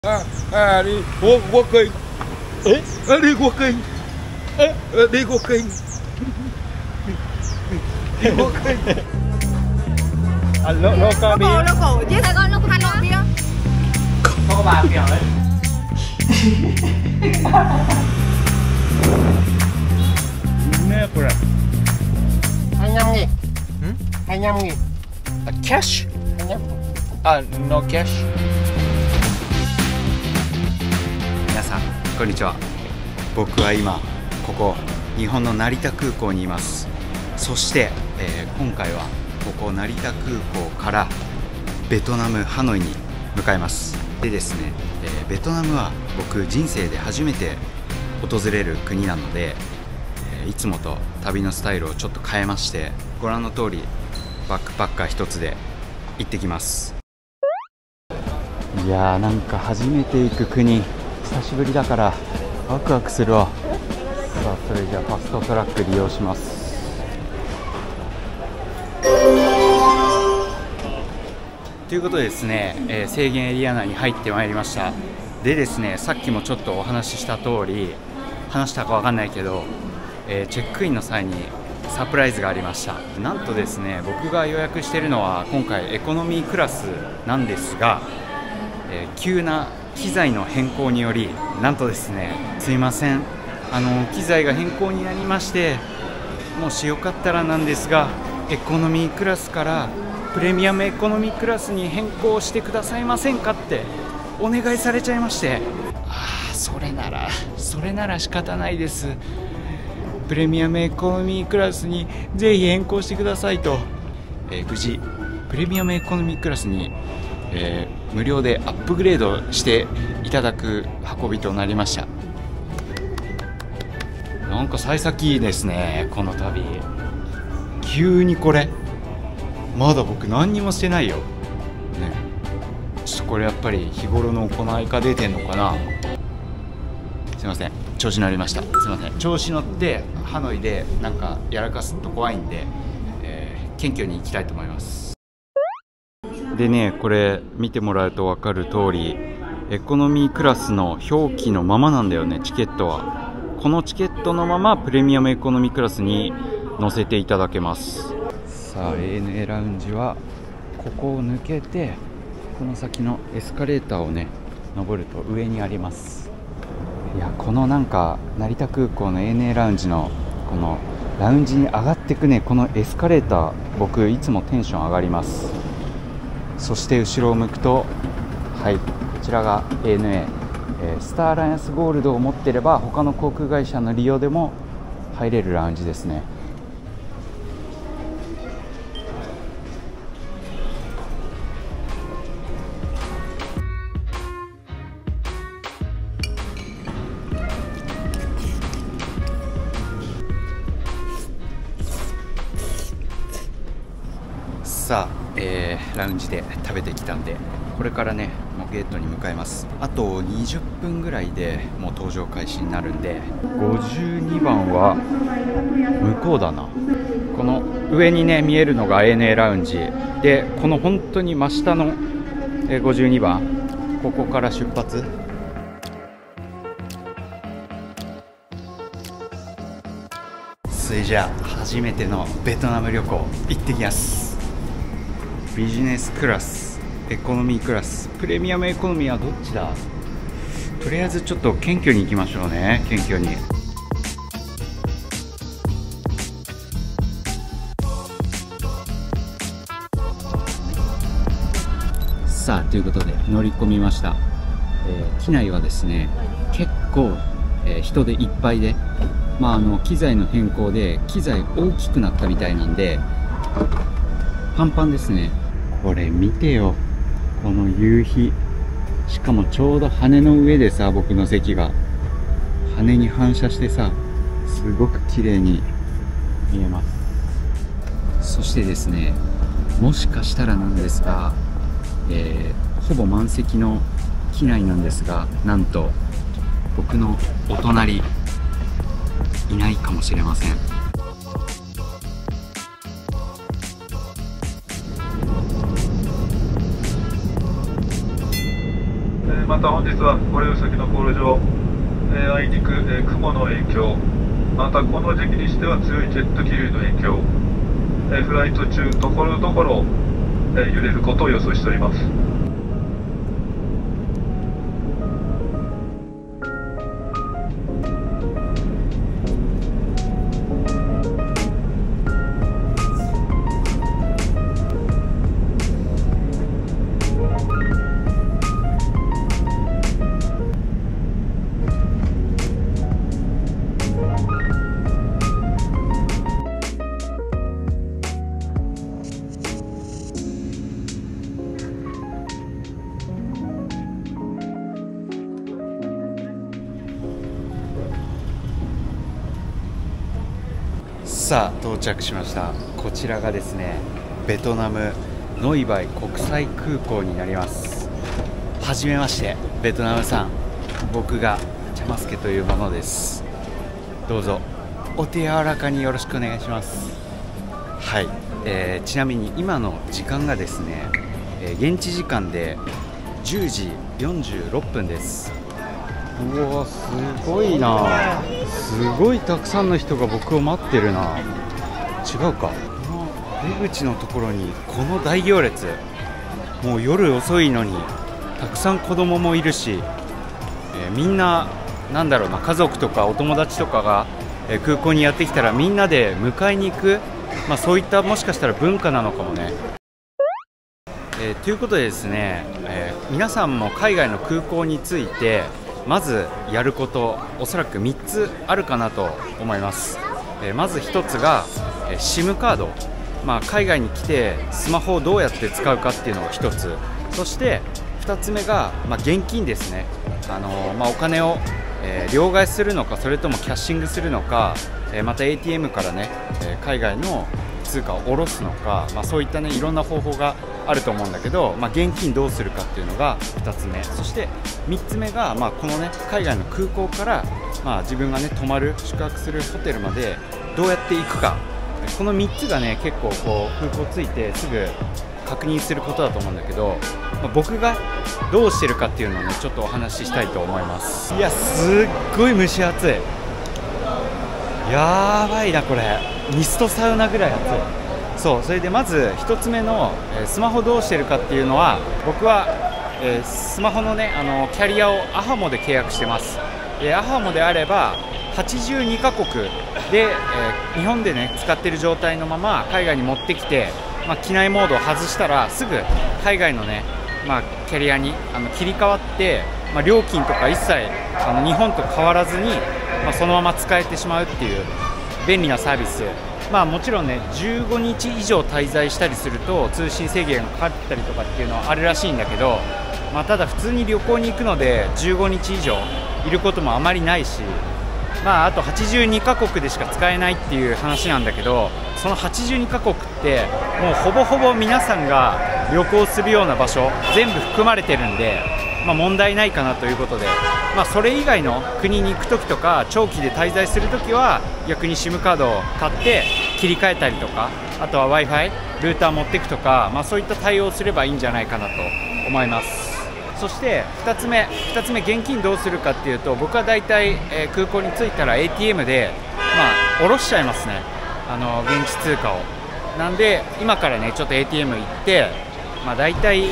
đi qua kênh đi qua kênh đi qua kênh đi qua kênh local bia local chứ Sài Gòn local Hà Nội bia không có bà kiểu đấy. ねこれ 25.000 25.000 cash no cash 皆さんこんにちは。僕は今ここ日本の成田空港にいます。そして、今回はここ成田空港からベトナムハノイに向かいます。でですね、ベトナムは僕人生で初めて訪れる国なので、いつもと旅のスタイルをちょっと変えまして、ご覧の通りバックパッカー一つで行ってきます。いやー、なんか初めて行く国、久しぶりだからワクワクするわ。さあ、それじゃあファストトラック利用します。ということでですね、制限エリア内に入ってまいりました。でですね、さっきもちょっとお話しした通り、話したかわかんないけど、チェックインの際にサプライズがありました。なんとですね、僕が予約しているのは今回エコノミークラスなんですが、急な機材の変更により、なんとですね、すいません、機材が変更になりまして、もしよかったらなんですが、エコノミークラスからプレミアムエコノミークラスに変更してくださいませんかってお願いされちゃいまして、それなら仕方ないです。プレミアムエコノミークラスにぜひ変更してくださいと、無事プレミアムエコノミークラスに、無料でアップグレードしていただく運びとなりました。なんか幸先ですね、この旅。急にこれまだ僕何にもしてないよ、ね、ちょっとこれやっぱり日頃の行いが出てんのかな。すいません、調子乗りました。すいません、調子乗ってハノイでなんかやらかすと怖いんで、謙虚に行きたいと思います。でね、これ見てもらうと分かる通り、エコノミークラスの表記のままなんだよね、チケットは。このチケットのままプレミアムエコノミークラスに乗せていただけます。さあ、 ANA ラウンジはここを抜けて、この先のエスカレーターをね登ると上にあります。いや、このなんか成田空港の ANA ラウンジのこのラウンジに上がっていくね、このエスカレーター、僕いつもテンション上がります。そして後ろを向くと、はい、こちらが ANA、スターアライアンスゴールドを持っていれば他の航空会社の利用でも入れるラウンジですね。さあ、ラウンジで食べてきたんで、これからねもうゲートに向かいます。あと20分ぐらいでもう搭乗開始になるんで、52番は向こうだな。この上にね見えるのが ANA ラウンジで、この本当に真下の52番、ここから出発。それじゃあ初めてのベトナム旅行行ってきます。ビジネスクラス、エコノミークラス、プレミアムエコノミーはどっちだ。とりあえずちょっと謙虚に行きましょうね、謙虚に。さあ、ということで乗り込みました。機内はですね結構、人でいっぱいで、機材の変更で機材大きくなったみたいなんでパンパンですね。これ見てよ、この夕日。しかもちょうど羽の上でさ、僕の席が羽に反射してさ、すごく綺麗に見えます。そしてですね、もしかしたらなんですが、ほぼ満席の機内なんですが、なんと僕のお隣いないかもしれません。 また本日はご利用先の航路上、あいにく、雲の影響、またこの時期にしては強いジェット気流の影響、フライト中ところどころ、揺れることを予想しております。 さあ到着しました。こちらがですね、ベトナムノイバイ国際空港になります。はじめまして、ベトナムさん、僕がチャマスケというものです。どうぞお手柔らかによろしくお願いします。はい、ちなみに今の時間がですね、現地時間で10時46分です。うわ、すごいな。すごいたくさんの人が僕を待ってるな。違うか、出口のところにこの大行列。もう夜遅いのにたくさん子供もいるし、みんななんだろうな、家族とかお友達とかが、空港にやってきたらみんなで迎えに行く、そういったもしかしたら文化なのかもね。ということでですね、皆さんも海外の空港についてまずやること、おそらく3つあるかなと思います。まず1つが SIM カード、海外に来てスマホをどうやって使うかっていうのが1つ、そして2つ目が、現金ですね。お金を、両替するのか、それともキャッシングするのか、また ATM からね、海外の通貨を下ろすのか、そういったね、いろんな方法があると思うんだけど、現金どうするかっていうのが2つ目、そして3つ目が、このね、海外の空港から、自分がね、泊まる宿泊するホテルまでどうやって行くか、この3つがね、結構こう空港着いてすぐ確認することだと思うんだけど、僕がどうしてるかっていうのをね、ちょっとお話ししたいと思います。いや、すっごい蒸し暑い。やばいな、これミストサウナぐらい暑い。そう、それでまず1つ目の、スマホどうしてるかっていうのは、僕は、スマホのね、キャリアをアハモで契約してます。アハモであれば82カ国で、日本でね使ってる状態のまま海外に持ってきて、機内モードを外したらすぐ海外のね、キャリアに切り替わって、料金とか一切日本と変わらずに、そのまま使えてしまうっていう便利なサービス。もちろんね、15日以上滞在したりすると通信制限がかかったりとかっていうのはあるらしいんだけど、ただ普通に旅行に行くので15日以上いることもあまりないし、あと82カ国でしか使えないっていう話なんだけど、その82カ国ってもうほぼほぼ皆さんが旅行するような場所全部含まれてるんで、問題ないかなということで、それ以外の国に行くときとか長期で滞在するときは逆に SIM カードを買って切り替えたりとか、あとは Wi-Fi ルーター持っていくとか、そういった対応をすればいいんじゃないかなと思います。そして2つ目現金どうするかっていうと、僕はだいたい空港に着いたら ATM で下ろしちゃいますね、現地通貨を。なんで今からねちょっと ATM 行って、だいたい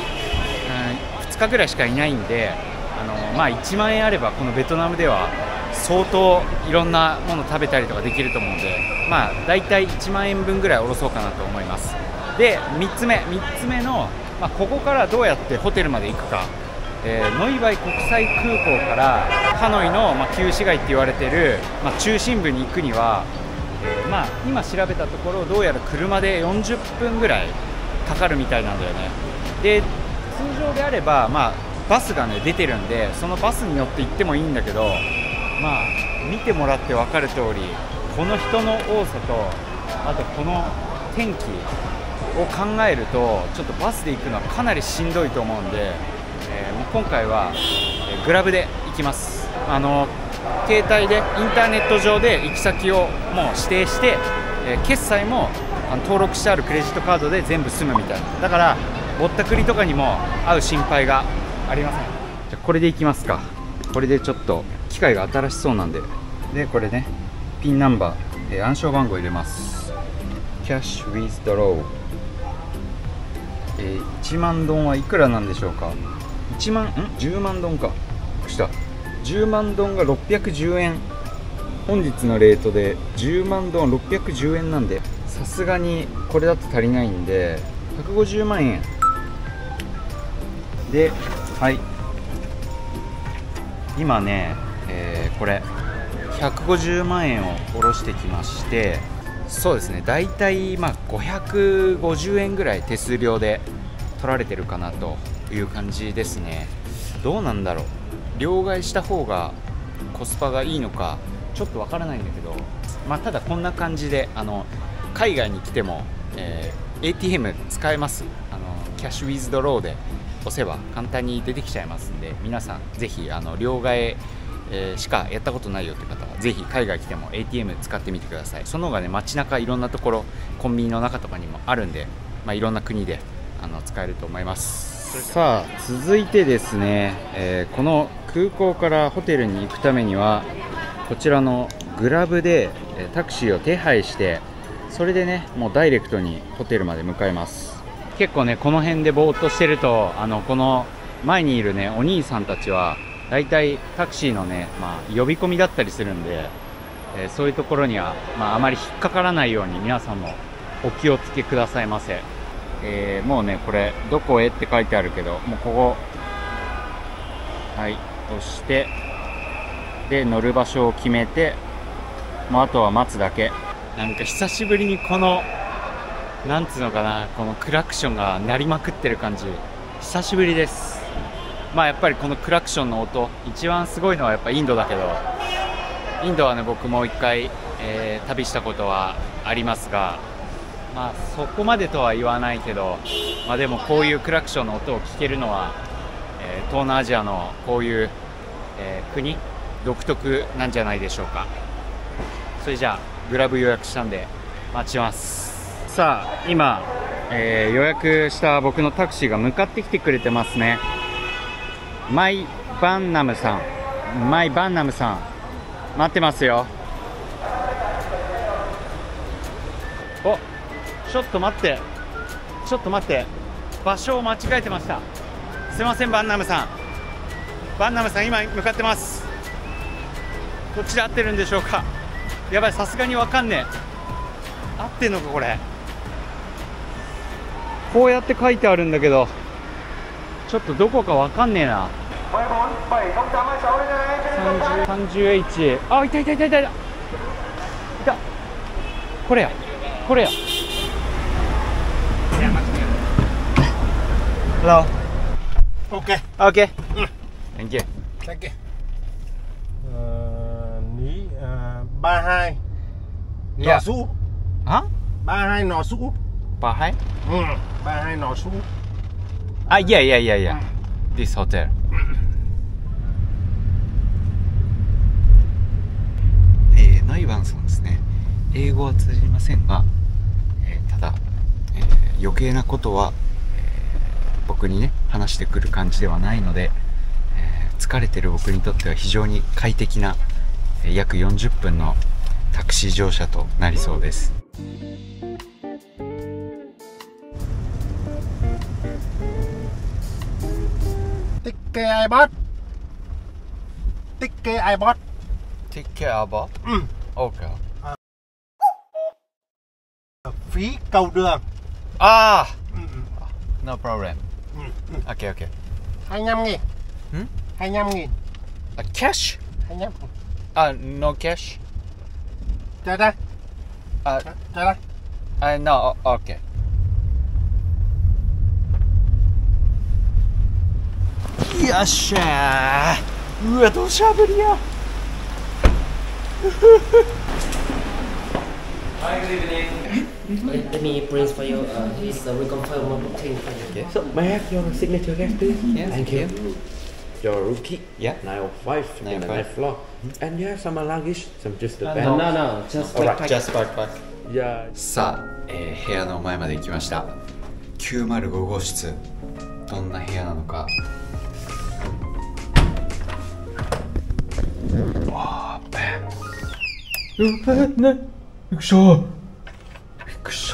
2日ぐらいしかいないんで、1万円あればこのベトナムでは相当いろんなもの食べたりとかできると思うので、だいたい1万円分ぐらい下ろそうかなと思います。で3つ目の、ここからどうやってホテルまで行くか。ノイバイ国際空港からハノイの、旧市街って言われている、中心部に行くには、今調べたところどうやら車で40分ぐらいかかるみたいなんだよね。で通常であれば、バスがね出てるんで、そのバスに乗って行ってもいいんだけど、見てもらって分かる通り、この人の多さと、あとこの天気を考えるとちょっとバスで行くのはかなりしんどいと思うんで、今回はグラブで行きます。携帯でインターネット上で行き先をもう指定して、決済も登録してあるクレジットカードで全部済むみたいな。だからぼったくりとかにも合う心配がありません。じゃこれでいきますか。これでちょっと機械が新しそうなんで。でこれね、ピンナンバー、暗証番号入れます。キャッシュウィズドロー、1万ドンはいくらなんでしょうか。10万ドンか。した10万ドンが610円。本日のレートで10万ドン610円なんで、さすがにこれだと足りないんで150万円で、はい、今ね、これ150万円を下ろしてきまして、そうですね、だいたい550円ぐらい手数料で取られてるかなという感じですね。どうなんだろう、両替した方がコスパがいいのかちょっとわからないんだけど、ただこんな感じで海外に来ても、ATM 使えます。キャッシュウィズドローで押せば簡単に出てきちゃいますんで、皆さんぜひ両替、しかやったことないよって方はぜひ海外来ても ATM 使ってみてください。その方がね、街中いろんなところ、コンビニの中とかにもあるんで、いろんな国で使えると思います。さあ続いてですね、この空港からホテルに行くためにはこちらのグラブでタクシーを手配して、それでねもうダイレクトにホテルまで向かいます。結構ねこの辺でぼーっとしてるとこの前にいるねお兄さんたちはだいたいタクシーのね、呼び込みだったりするんで、そういうところには、あまり引っかからないように皆さんもお気をつけくださいませ。もうねこれどこへって書いてあるけど、もうここはい押して、で乗る場所を決めて、もうあとは待つだけ。なんか久しぶりにこのなんつうのかな、このクラクションが鳴りまくってる感じ久しぶりです。やっぱりこのクラクションの音一番すごいのはやっぱインドだけど、インドはね僕も一回、旅したことはありますが、そこまでとは言わないけど、でもこういうクラクションの音を聞けるのは、東南アジアのこういう、国独特なんじゃないでしょうか。それじゃあグラブ予約したんで待ちます。さあ今、予約した僕のタクシーが向かってきてくれてますね。マイバンナムさん待ってますよ。お、ちょっと待って場所を間違えてました。すいません、バンナムさん今向かってます。こっちで合ってるんでしょうか。やばい、さすがにわかんねえ。合ってんのかこれ。こうやって書いてあるんだけどちょっとどこかわかんねえな。30H、 あ、いたこれやHello. Okay. Okay. Thank you. Thank you. Ní 32 Yeah. nọ su. Hả? 32 nọ su. 32? 32 nọ su. Yeah. This hotel. ナイバンさんですね。英語は通じませんが、ただ、余計なことは、僕にね話してくる感じではないので、疲れてる僕にとっては非常に快適な、約40分のタクシー乗車となりそうです。 Ticket iBot. Ticket iBot. Ticket iBot. Okay. Phí cầu đường. No problem. Okay. 25.000. 25.000. Cash? 25. No cash. Chờ đây. No, okay. よっしゃー。うわ、土砂降りや。 Hi, good evening. Let me print for you. Here's the reconfirm booking for you. Okay. So, may I have your signature guest, please? Yes, Thank you. Your room key? Yeah. 905 in the 9th floor. And you have some luggage, some just the bag. No, just Just backpack. Yeah. さあ、部屋の前まで行きました。905号室、どんな部屋なのかびっくりした。びっくりした。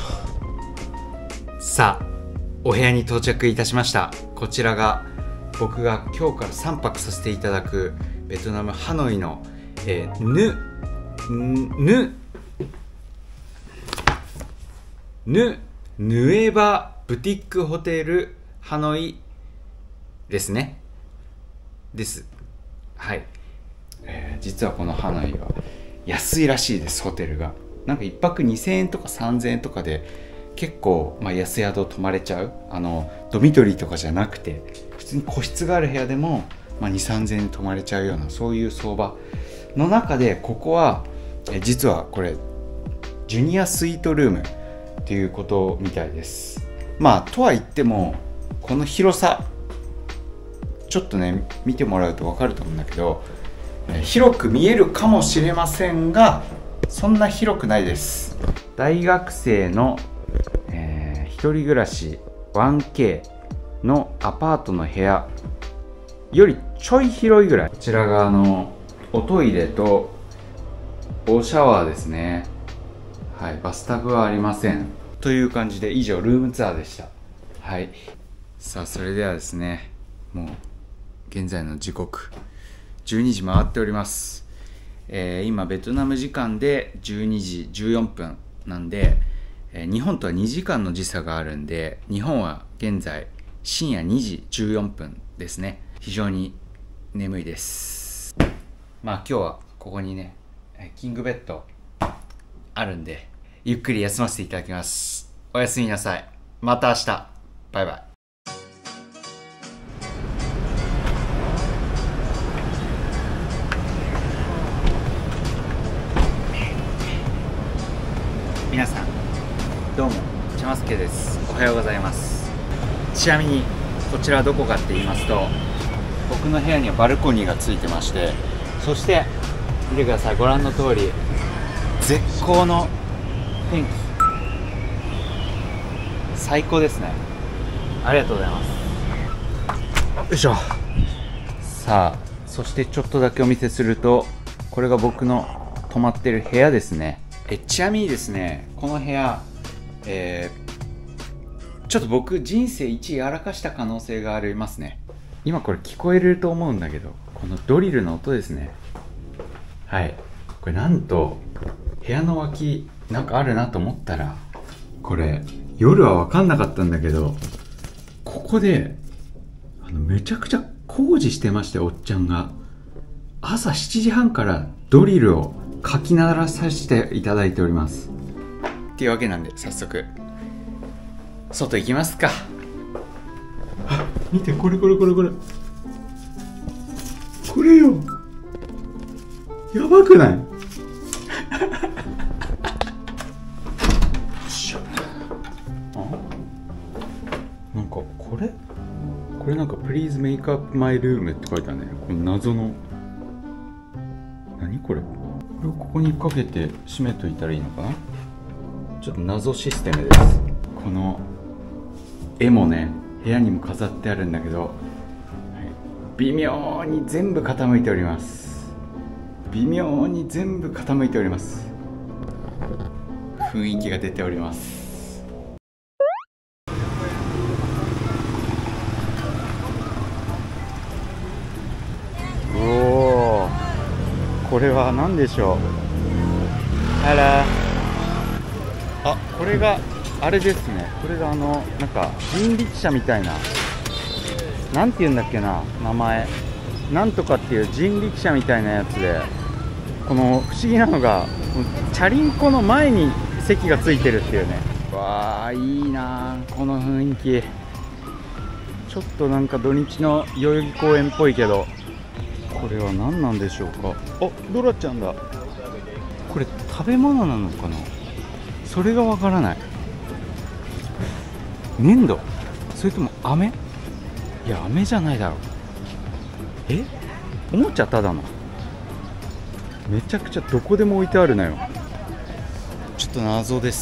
さあ、お部屋に到着いたしました。こちらが僕が今日から3泊させていただくベトナムハノイの、ヌエバブティックホテルハノイですね。はい、実はこのハノイは安いらしいです。ホテルがなんか1泊2000円とか3000円とかで結構、安宿泊まれちゃう、ドミトリーとかじゃなくて普通に個室がある部屋でも、2、3000円泊まれちゃうような、そういう相場の中で、ここは実はこれジュニアスイートルームっていうことみたいです。とは言ってもこの広さちょっとね見てもらうと分かると思うんだけど、広く見えるかもしれませんがそんな広くないです。大学生の、一人暮らし 1K のアパートの部屋よりちょい広いぐらい。こちらがおトイレとおシャワーですね。はい、バスタブはありません。という感じで以上ルームツアーでした。はい、さあそれではですね、もう現在の時刻12時回っております。今ベトナム時間で12時14分なんで、日本とは2時間の時差があるんで、日本は現在深夜2時14分ですね。非常に眠いです。今日はここにねキングベッドあるんでゆっくり休ませていただきます。おやすみなさい。また明日。バイバイ。皆さんどうも、ちゃますけです。おはようございます。ちなみにこちらはどこかって言いますと、僕の部屋にはバルコニーがついてまして、そして見てください、ご覧の通り絶好の天気、最高ですね。ありがとうございます。よいしょ。さあそしてちょっとだけお見せすると、これが僕の泊まってる部屋ですね。ちなみにですね、この部屋、ちょっと僕人生一やらかした可能性がありますね。今これ聞こえると思うんだけど、このドリルの音ですね。はい、これなんと部屋の脇なんかあるなと思ったら、これ夜は分かんなかったんだけど、ここでめちゃくちゃ工事してまして、おっちゃんが朝7時半からドリルをかき鳴らさせていただいております。っていうわけなんで早速外行きますか。見て、これこれよ、やばくない？なんかこれなんか Please make up my room って書いてあるね。この謎の何これ、これをここにかけて閉めといたらいいのかな。ちょっと謎システムです。この絵もね部屋にも飾ってあるんだけど、微妙に全部傾いております。微妙に全部傾いております。雰囲気が出ております。おお、これは何でしょう。これがあれですね。これがなんか人力車みたいな、なんていうんだっけな、名前なんとかっていう人力車みたいなやつで、この不思議なのがチャリンコの前に席がついてるっていうね。わあ、いいなこの雰囲気。ちょっとなんか土日の代々木公園っぽいけど、これは何なんでしょうか。あ、ドラちゃんだ。これ食べ物なのかな、それがわからない。粘土、それとも飴？いや、飴じゃないだろう。おもちゃただの。めちゃくちゃどこでも置いてあるのよ。ちょっと謎です。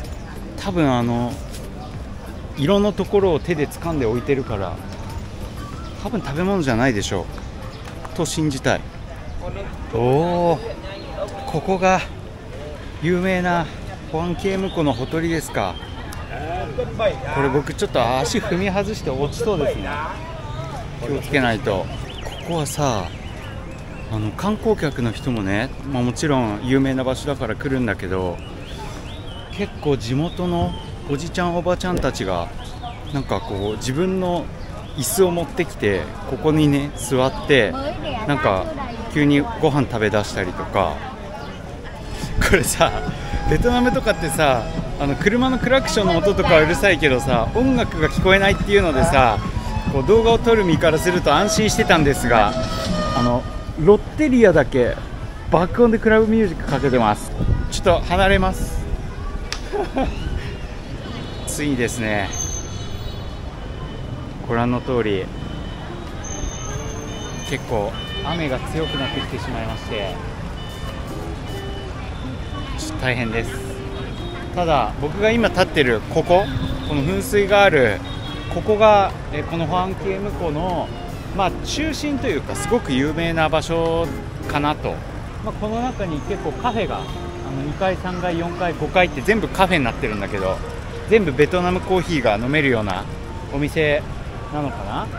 多分色のところを手で掴んで置いてるから、多分食べ物じゃないでしょうと信じたい。おお、ここが有名なホアンキエム湖のほとりですか。これ僕ちょっと足踏み外して落ちそうですね。気をつけないと。ここはさ、観光客の人もね、もちろん有名な場所だから来るんだけど、結構地元のおじちゃんおばちゃんたちがなんかこう自分の椅子を持ってきてここにね座ってなんか急にご飯食べ出したりとか。これさ、ベトナムとかってさ、車のクラクションの音とかはうるさいけどさ、音楽が聞こえないっていうのでさ、こう動画を撮る身からすると安心してたんですが、ロッテリアだけ爆音でクラブミュージックかけてます。ちょっと離れますついにですね、ご覧の通り結構雨が強くなってきてしまいまして、ちょっと大変です。ただ僕が今立ってるこの噴水があるここがこのホアンキエム湖の中心というかすごく有名な場所かなと。この中に結構カフェが2階3階4階5階って全部カフェになってるんだけど、全部ベトナムコーヒーが飲めるようなお店なのかな。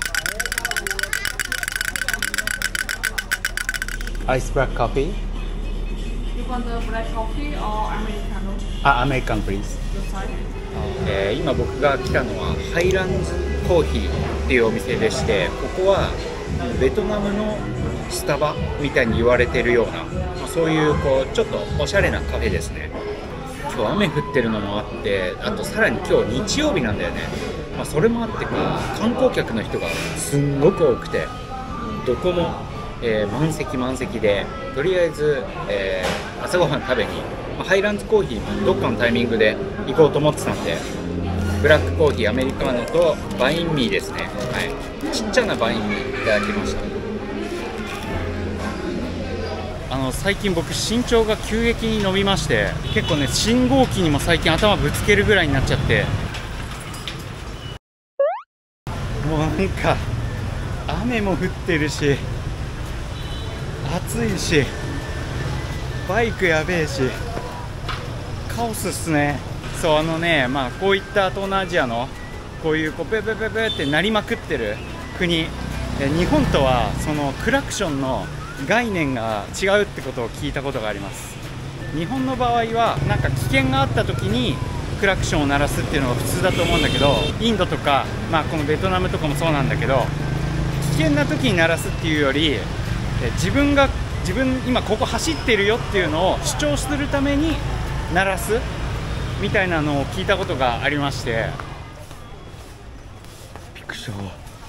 アイスブラックコーヒー。 You want the black coffee or Americano? アメリカンプリーズ。今僕が来たのはハイランズコーヒーっていうお店でして、ここはベトナムのスタバみたいに言われてるような、そういうちょっとおしゃれなカフェですね。今日雨降ってるのもあって、あとさらに今日日曜日なんだよね。それもあってか観光客の人がすんごく多くて、どこも、満席で、とりあえず、朝ごはん食べにハイランズコーヒーどっかのタイミングで行こうと思ってたんで、ブラックコーヒーアメリカーノとバインミーですね。はい、ちっちゃなバインミーいただきました。最近僕身長が急激に伸びまして、結構ね信号機にも最近頭ぶつけるぐらいになっちゃって、もうなんか雨も降ってるし暑いしバイクやべえしカオスっすね。そうこういった東南アジアのこういうペペペペって鳴りまくってる国、日本とはそのクラクションの概念が違うってことを聞いたことがあります。日本の場合はなんか危険があった時にクラクションを鳴らすっていうのが普通だと思うんだけど、インドとか、このベトナムとかもそうなんだけど、危険な時に鳴らすっていうより、自分今ここ走ってるよっていうのを主張するために鳴らすみたいなのを聞いたことがありまして、びっくりした。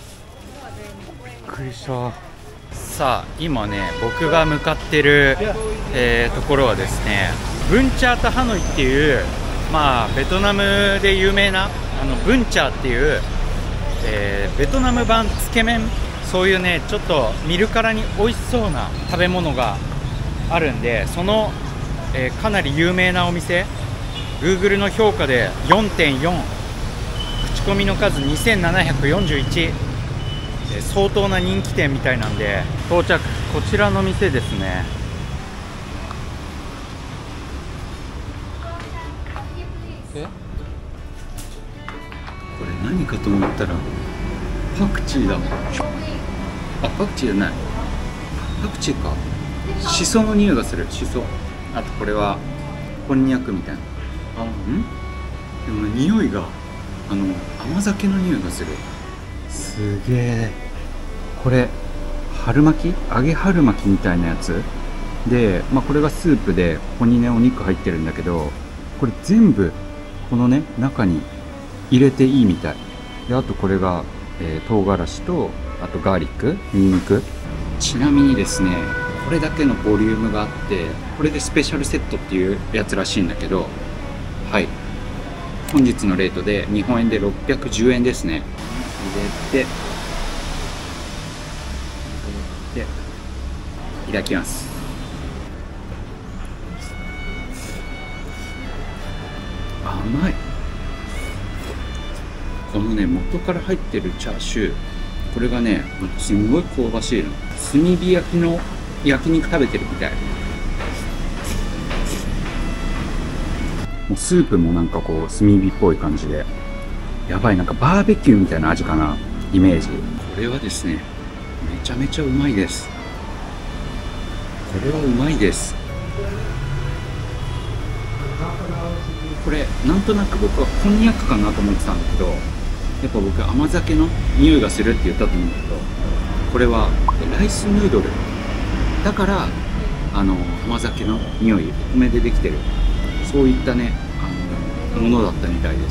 さあ今ね僕が向かってる、ところはですね、ブンチャータハノイっていう、ベトナムで有名なブンチャーっていう、ベトナム版つけ麺、そういうねちょっと見るからに美味しそうな食べ物があるんで、その、かなり有名なお店、 Google の評価で 4.4、 口コミの数2741、相当な人気店みたいなんで到着。こちらの店ですね。これ何かと思ったらパクチーだ。パクチーじゃない、パクチーか。シソの匂いがする。シソ。あとこれはこんにゃくみたいな。でも匂いが甘酒の匂いがする。すげえ。これ春巻き、揚げ春巻きみたいなやつで、これがスープでここにねお肉入ってるんだけど、これ全部このね中に入れていいみたいで、あとこれが、唐辛子と、あとガーリック、ニンニク。ちなみにですね、これだけのボリュームがあって、これでスペシャルセットっていうやつらしいんだけど、はい、本日のレートで日本円で610円ですね。入れていただきます。甘い。このね元から入ってるチャーシュー、これがねすんごい香ばしいの。炭火焼きの焼肉食べてるみたい。 もうスープもなんかこう炭火っぽい感じで、やばい、なんかバーベキューみたいな味かな、イメージ。これはですね、めちゃめちゃうまいです。これはうまいです。これなんとなく僕はこんにゃくかなと思ってたんだけど、やっぱ僕甘酒の匂いがするって言ったと思うんだけど、これはライスヌードルだから、甘酒の匂い、お米でできてる、そういったね、ものだったみたいです。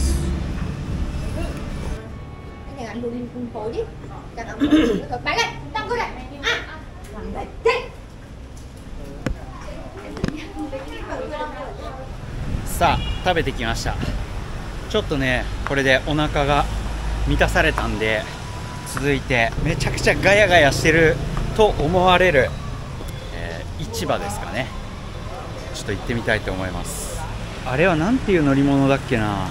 さあ食べてきました。ちょっとねこれでお腹が満たされたんで、続いてめちゃくちゃガヤガヤしてると思われる、市場ですかね。ちょっと行ってみたいと思います。あれはなんていう乗り物だっけな。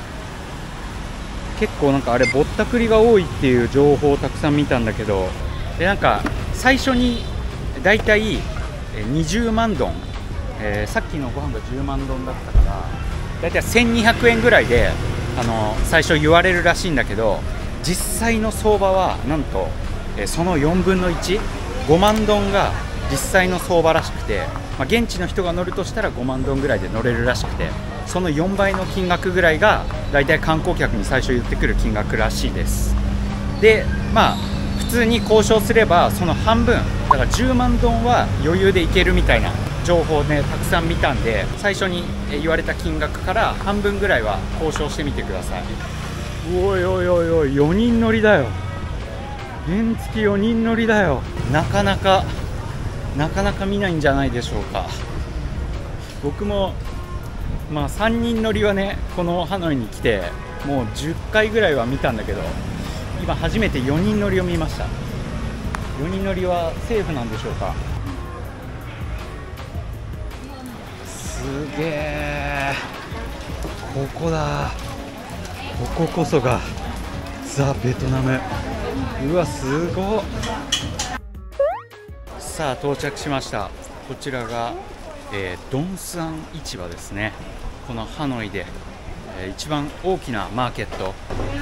結構なんかあれぼったくりが多いっていう情報をたくさん見たんだけど、でなんか最初にだいたい20万ドン、さっきのご飯が10万ドンだったからだいたい1200円ぐらいで最初言われるらしいんだけど、実際の相場はなんとその4分の1、5万ドンが実際の相場らしくて、現地の人が乗るとしたら5万ドンぐらいで乗れるらしくて、その4倍の金額ぐらいがだいたい観光客に最初言ってくる金額らしいです。で普通に交渉すればその半分だから10万ドンは余裕でいけるみたいな情報をねたくさん見たんで、最初に言われた金額から半分ぐらいは交渉してみてください。おいおいおいおい、4人乗りだよ。原付4人乗りだよ。なかなか見ないんじゃないでしょうか。僕も3人乗りはねこのハノイに来てもう10回ぐらいは見たんだけど、今初めて4人乗りを見ました。4人乗りはセーフなんでしょうか。すげえ、ここだ。こここそがザ・ベトナム。うわすごっ。さあ到着しました。こちらが、ドンスアン市場ですね。このハノイで、一番大きなマーケット。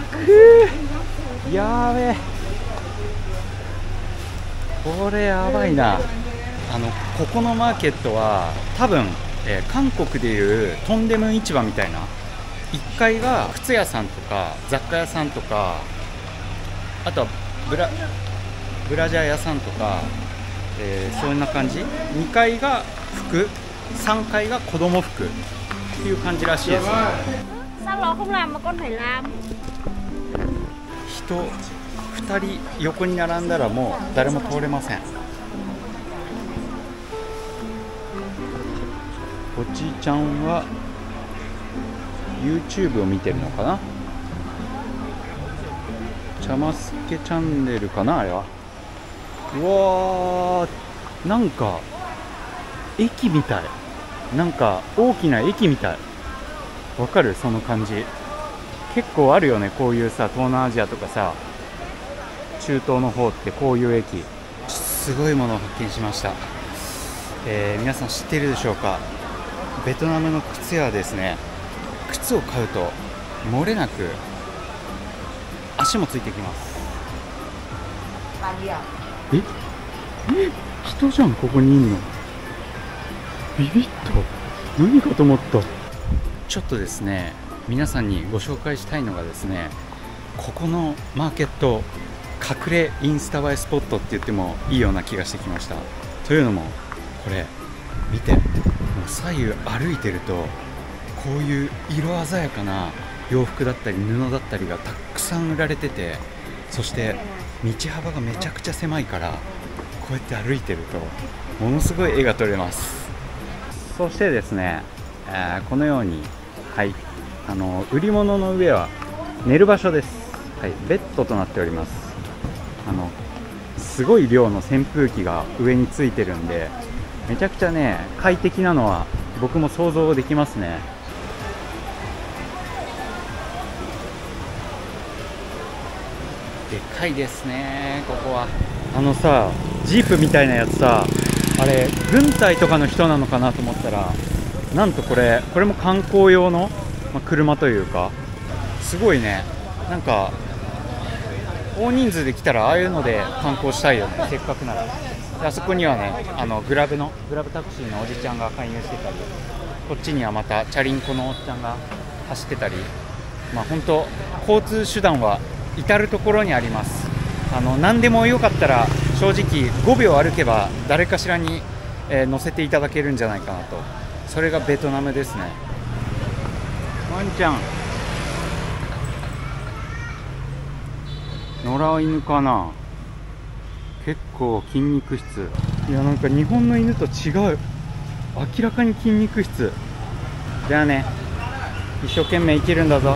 やべえ、これやばいな。ここのマーケットは多分、韓国でいうトンデム市場みたいな、1階が靴屋さんとか雑貨屋さんとか、あとはブラジャー屋さんとか、そんな感じ。2階が服、3階が子供服っていう感じらしいですね。人2人横に並んだらもう誰も通れません。おじいちゃんは YouTube を見てるのかな。ちゃますけチャンネルかなあれは。うわー、なんか駅みたい。なんか大きな駅みたい。わかる？その感じ。結構あるよね、こういうさ、東南アジアとかさ、中東の方ってこういう駅。すごいものを発見しました。皆さん知ってるでしょうか。ベトナムの靴屋ですね。靴を買うと漏れなく足もついてきます。人じゃん、ここにいんの。ビビッと何かと思った。ちょっとですね、皆さんにご紹介したいのがですね、ここのマーケット、隠れインスタ映えスポットって言ってもいいような気がしてきました。というのもこれ見て、もう左右歩いてるとこういう色鮮やかな洋服だったり布だったりがたくさん売られてて、そして道幅がめちゃくちゃ狭いから、こうやって歩いてるとものすごい絵が撮れます。そしてですね、このように、はい、売り物の上は寝る場所です。はい、ベッドとなっております。すごい量の扇風機が上についてるんで、めちゃくちゃね快適なのは僕も想像できますね。でかいですね、ここは。ジープみたいなやつさ、あれ軍隊とかの人なのかなと思ったら、 なんとこれも観光用の、車というか、すごいね。なんか大人数で来たらああいうので観光したいよね、せっかくなら。であそこにはね、グラブタクシーのおじちゃんが勧誘してたり、こっちにはまたチャリンコのおっちゃんが走ってたり、本当交通手段は至る所にあります。何でもよかったら正直5秒歩けば誰かしらに、乗せていただけるんじゃないかなと。それがベトナムですね。ワンちゃん、野良犬かな。結構筋肉質。いや、なんか日本の犬と違う。明らかに筋肉質。じゃあね、一生懸命生きるんだぞ。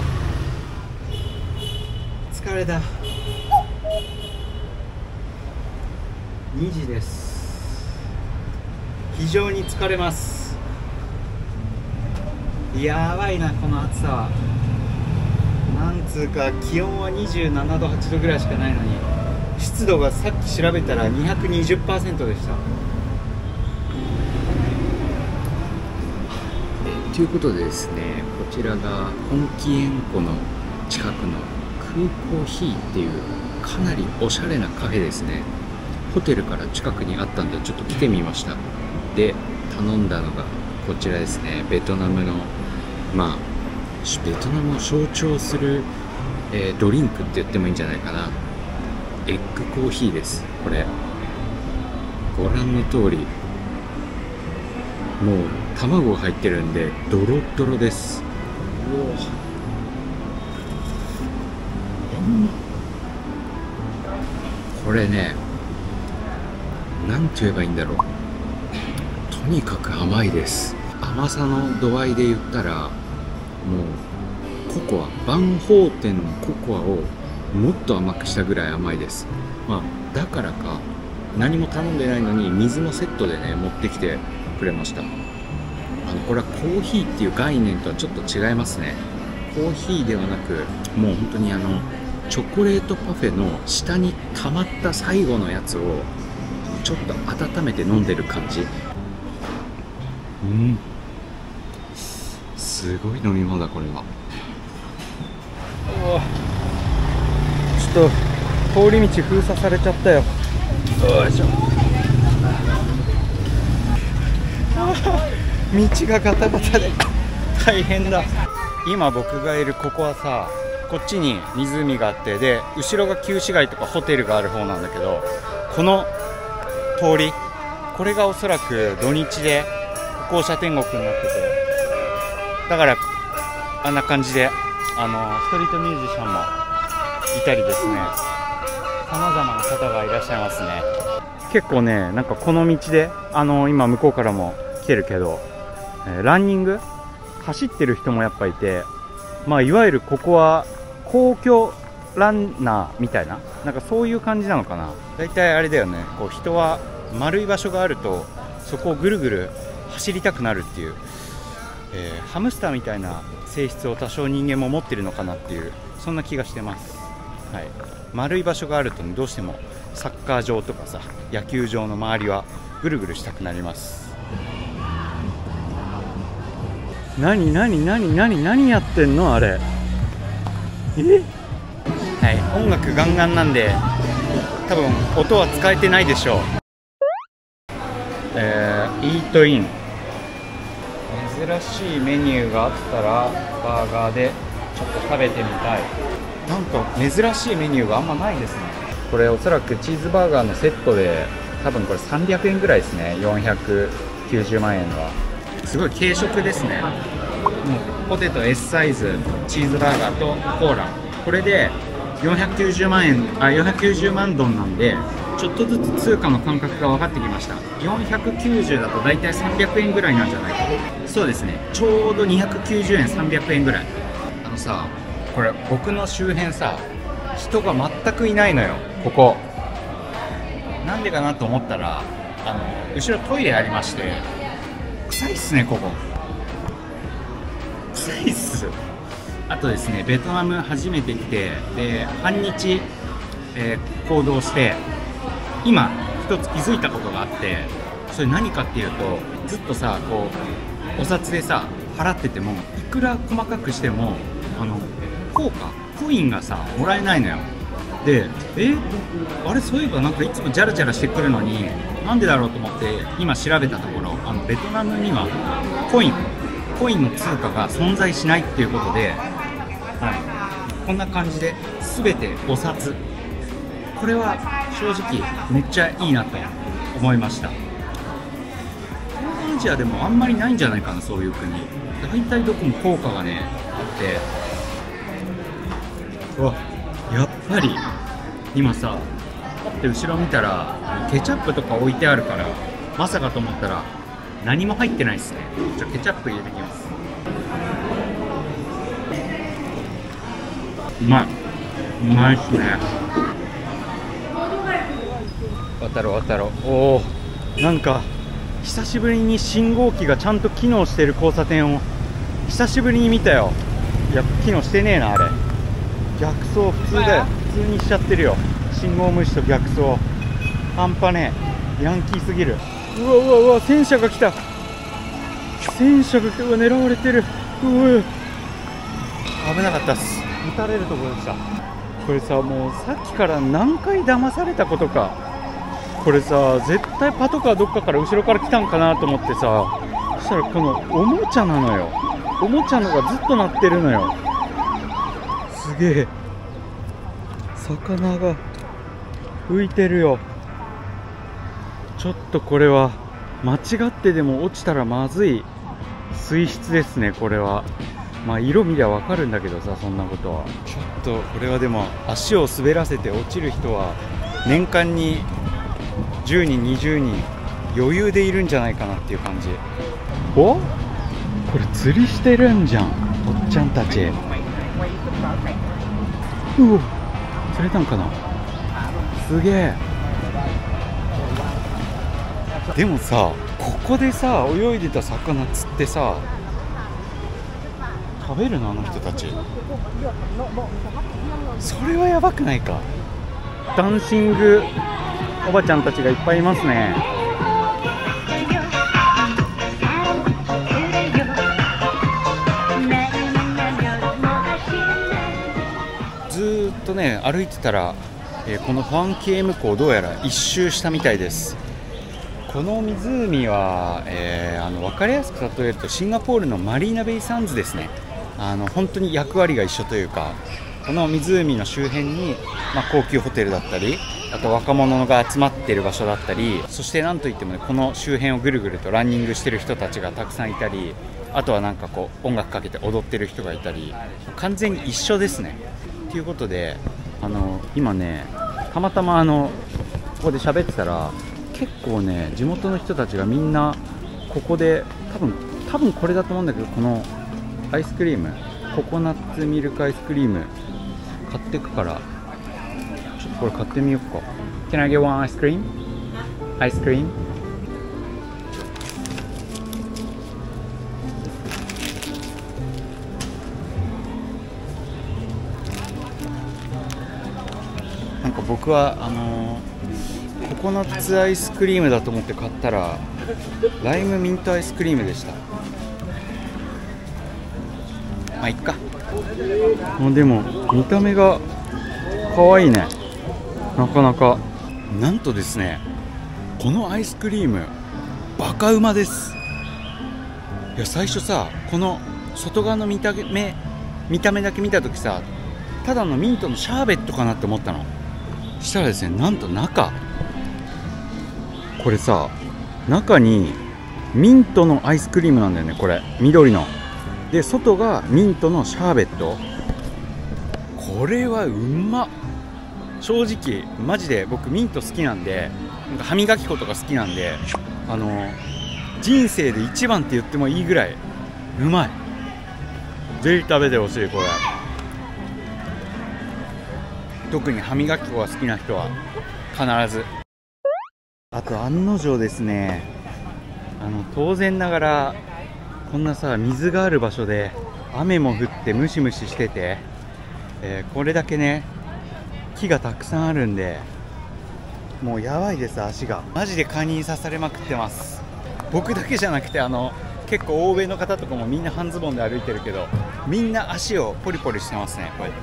疲れた。2時です。非常に疲れます。やばいな、この暑さは。なんつうか、気温は27度8度ぐらいしかないのに、湿度がさっき調べたら 220% でした。ということでですね、こちらが本気塩湖の近くの空港ヒーっていうかなりおしゃれなカフェですね。ホテルから近くにあったんでちょっと来てみました。で、頼んだのがこちらですね。ベトナムのベトナムを象徴する、ドリンクって言ってもいいんじゃないかな。エッグコーヒーです。これご覧の通り、もう卵が入ってるんでドロッドロです。これね、なんて言えばいいんだろう。とにかく甘いです。甘さの度合いで言ったら、もうココア、バンホーテンのココアをもっと甘くしたぐらい甘いです。だからか何も頼んでないのに水のセットでね持ってきてくれました。これはコーヒーっていう概念とはちょっと違いますね。コーヒーではなく、もう本当にチョコレートパフェの下に溜まった最後のやつをちょっと温めて飲んでる感じ。すごい飲み物だこれは。ちょっと通り道封鎖されちゃったよ。よいしょ。道がガタガタで大変だ。今僕がいるここはさ、こっちに湖があって、で後ろが旧市街とかホテルがある方なんだけど、この通り、これがおそらく土日で歩行者天国になってて、だからあんな感じでストリートミュージシャンもいたりですね、さまざまな方がいらっしゃいますね。結構ね、なんかこの道で今向こうからも来てるけど、ランニング走ってる人もやっぱいて、いわゆるここは皇居ランナーみたいな、なんかそういう感じなのかな。だいたいあれだよね、こう人は丸い場所があるとそこをぐるぐる走りたくなるっていう、ハムスターみたいな性質を多少人間も持ってるのかなっていう、そんな気がしてます。はい、丸い場所があると、ね、どうしてもサッカー場とかさ、野球場の周りはぐるぐるしたくなります。何やってんのあれ。はい、音楽ガンガンなんで多分音は使えてないでしょう。イートイン、珍しいメニューがあったらバーガーでちょっと食べてみたい。なんか珍しいメニューがあんまないですね。これおそらくチーズバーガーのセットで多分これ300円ぐらいですね。490万円はすごい軽食ですね。もうポテト S サイズ、チーズバーガーとコーラ、これで490万ドンなんで、ちょっとずつ通貨の感覚が分かってきました。490だと大体300円ぐらいなんじゃないか。そうですね、ちょうど290円300円ぐらい。さ、これ僕の周辺さ、人が全くいないのよ。ここなんでかなと思ったら、後ろトイレありまして、臭いっすね。ここ臭いっす。あとですね、ベトナム初めて来て、で半日、行動して、今一つ気づいたことがあって、それ何かっていうと、ずっとさ、こうお札でさ払っててもいくら細かくしてもコインがさもらえないのよ。であれそういえばなんかいつもジャラジャラしてくるのになんでだろうと思って今調べたところベトナムにはコインの通貨が存在しないっていうことで、こんな感じで全てお札。これは正直めっちゃいいなと思いました。東南アジアでもあんまりないんじゃないかな、そういう国。大体どこも効果がねあって、うわやっぱり今さで後ろ見たらケチャップとか置いてあるから、まさかと思ったら何も入ってないですね。じゃあケチャップ入れてきます。うまいっすね。渡ろう。おお、なんか久しぶりに信号機がちゃんと機能してる交差点を久しぶりに見たよ。いや機能してねえなあれ。逆走普通だよ。普通にしちゃってるよ。信号無視と逆走半端ねえ。ヤンキーすぎる。うわ戦車が来た。狙われてる。危なかったっす。撃たれるところでした。これさもうさっきから何回騙されたことか。これさ絶対パトカーどっかから後ろから来たんかなと思ってさ、そしたらこのおもちゃなのよ。おもちゃのがずっと鳴ってるのよ。すげえ魚が浮いてるよ。ちょっとこれは間違ってでも落ちたらまずい水質ですね。これはまあ色見りゃ分かるんだけどさ、そんなことはちょっとこれはでも足を滑らせて落ちる人は年間に10人20人余裕でいるんじゃないかなっていう感じ。お、これ釣りしてるんじゃんおっちゃんたち。うお釣れたんかな。すげえ。でもさここでさ泳いでた魚釣ってさ食べるのあの人たち。それはやばくないか。ダンシングおばちゃんたちがいっぱいいますね。ずーっとね歩いてたら、このファンキーム湖をどうやら一周したみたいです。この湖は、分かりやすく例えるとシンガポールのマリーナベイサンズですね。本当に役割が一緒というか、この湖の周辺に、高級ホテルだったり、あと若者が集まっている場所だったり、そしてなんといってもねこの周辺をぐるぐるとランニングしてる人たちがたくさんいたり、あとはなんかこう音楽かけて踊ってる人がいたり、完全に一緒ですね。ということで今ねたまたまここで喋ってたら結構ね地元の人たちがみんなここで多分これだと思うんだけど、このアイスクリームココナッツミルクアイスクリーム買ってくから、ちょっとこれ買ってみようか。 Can I get one ice cream? アイスクリームなんか僕はココナッツアイスクリームだと思って買ったらライムミントアイスクリームでした。まあいっか。でも見た目が可愛いね。なかなか。なんとですねこのアイスクリームバカうまです。いや最初さこの外側の見た目だけ見た時さただのミントのシャーベットかなって思ったの。したらですねなんとこれさ中にミントのアイスクリームなんだよね。これ緑ので外がミントのシャーベット。これはうまっ。正直マジで僕ミント好きなんで、なんか歯磨き粉とか好きなんで人生で一番って言ってもいいぐらいうまい。ぜひ食べてほしいこれ。特に歯磨き粉が好きな人は必ず。あと案の定ですね当然ながらこんなさ水がある場所で雨も降ってムシムシしてて、これだけね木がたくさんあるんでもうやばいです。足がマジで蚊に刺されまくってます。僕だけじゃなくて結結構欧米の方とかもみんな半ズボンで歩いてるけど、みんな足をポリポリしてますね、こうやって。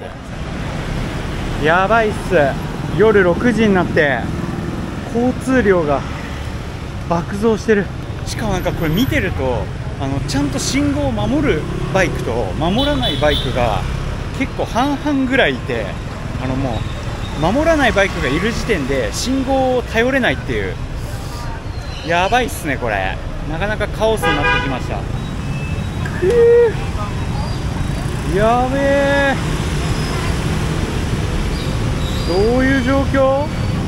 やばいっす。夜6時になって交通量が爆増してる。しかもなんかこれ見てるとちゃんと信号を守るバイクと守らないバイクが結構半々ぐらいいて、もう守らないバイクがいる時点で信号を頼れないっていう、やばいっすねこれ。なかなかカオスになってきました。やべえ、どういう状況？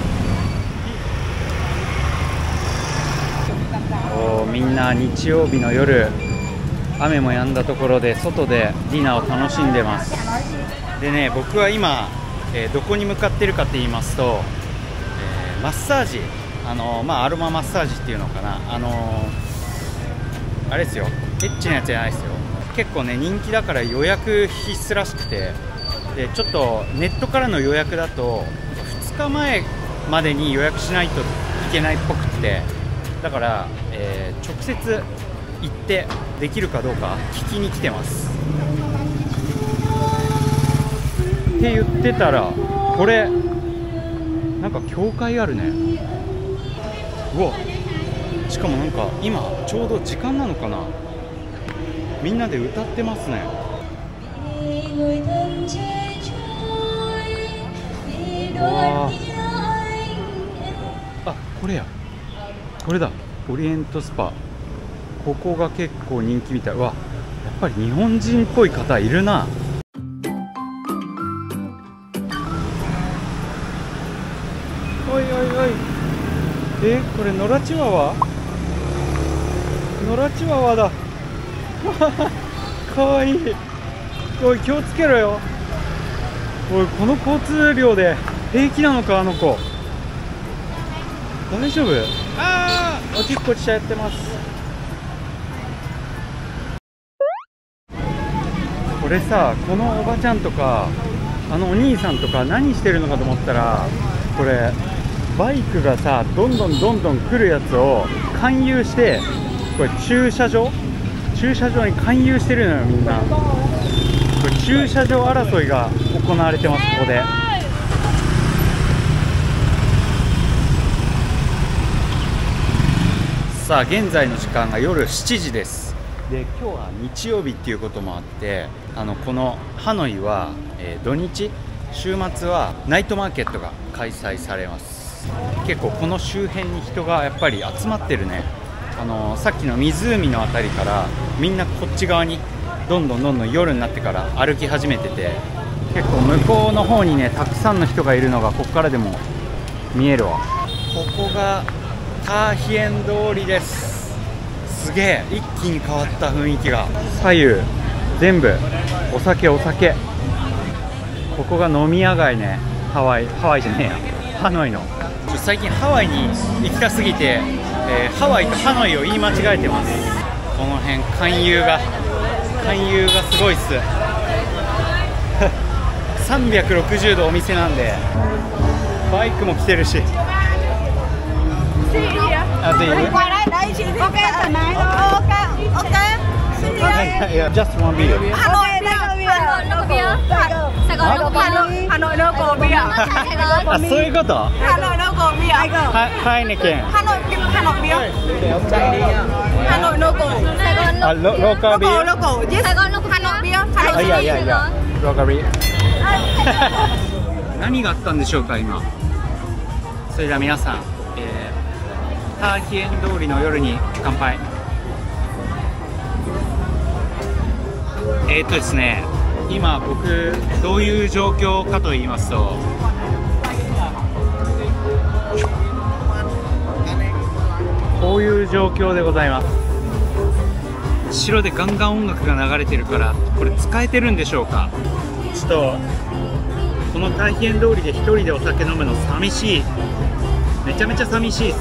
みんな日曜日の夜、雨も止んだところで外でディナーを楽しんでます。でね、僕は今、どこに向かってるかって言いますと、マッサージ、アロママッサージっていうのかな、あれですよ、エッチなやつじゃないですよ。結構ね人気だから予約必須らしくて、でちょっとネットからの予約だと2日前までに予約しないといけないっぽくて、だから、直接行ってできるかどうか聞きに来てますって言ってたら、これなんか教会あるね。うわ、しかもなんか今ちょうど時間なのかな、みんなで歌ってますね。わあ、これや、これだ、オリエントスパ。ここが結構人気みたい。わ、やっぱり日本人っぽい方いるな。おいおいおい、これ野良チワワ？野良チワワだ。かわいい。おい、気をつけろよ。おい、この交通量で平気なのか、あの子。大丈夫？ああ、おちっこちちゃやってます。これさ、このおばちゃんとかお兄さんとか何してるのかと思ったら、これバイクがさどんどん来るやつを勧誘して、これ駐車場に勧誘してるのよ、みんな。これ駐車場争いが行われてます、ここで。さあ現在の時間が夜7時です。で、今日は日曜日っていうこともあって、このハノイは、土日週末はナイトマーケットが開催されます。結構この周辺に人がやっぱり集まってるね。さっきの湖の辺りからみんなこっち側にどんどん夜になってから歩き始めてて、結構向こうの方にねたくさんの人がいるのがここからでも見えるわ。ここがターヒエン通りです。すげえ、一気に変わった雰囲気が。左右全部お酒。ここが飲み屋街ね。ハワイじゃねえや、ハノイの。最近ハワイに行きたすぎて、ハワイとハノイを言い間違えてます。この辺勧誘がすごいっす。360度お店なんで、バイクも来てるし。あ、で、just one beer. Hà Nội đâu có bia. あ、そういうこと。 Hà Nội đâu có bia. ハイネケン。 Hà Nội bia. Hà Nội local. À, local beer. Local. Yes. Hà Nội bia. Hà Nội. いや、ローカルビー。何があったんでしょうか今。それでは皆さん、ターヒエン通りの夜に乾杯。ですね、今僕どういう状況かと言いますと、こういう状況でございます。後ろでガンガン音楽が流れてるから、これ使えてるんでしょうか。ちょっとこのターヒエン通りで一人でお酒飲むの寂しい。めちゃめちゃ寂しいっす。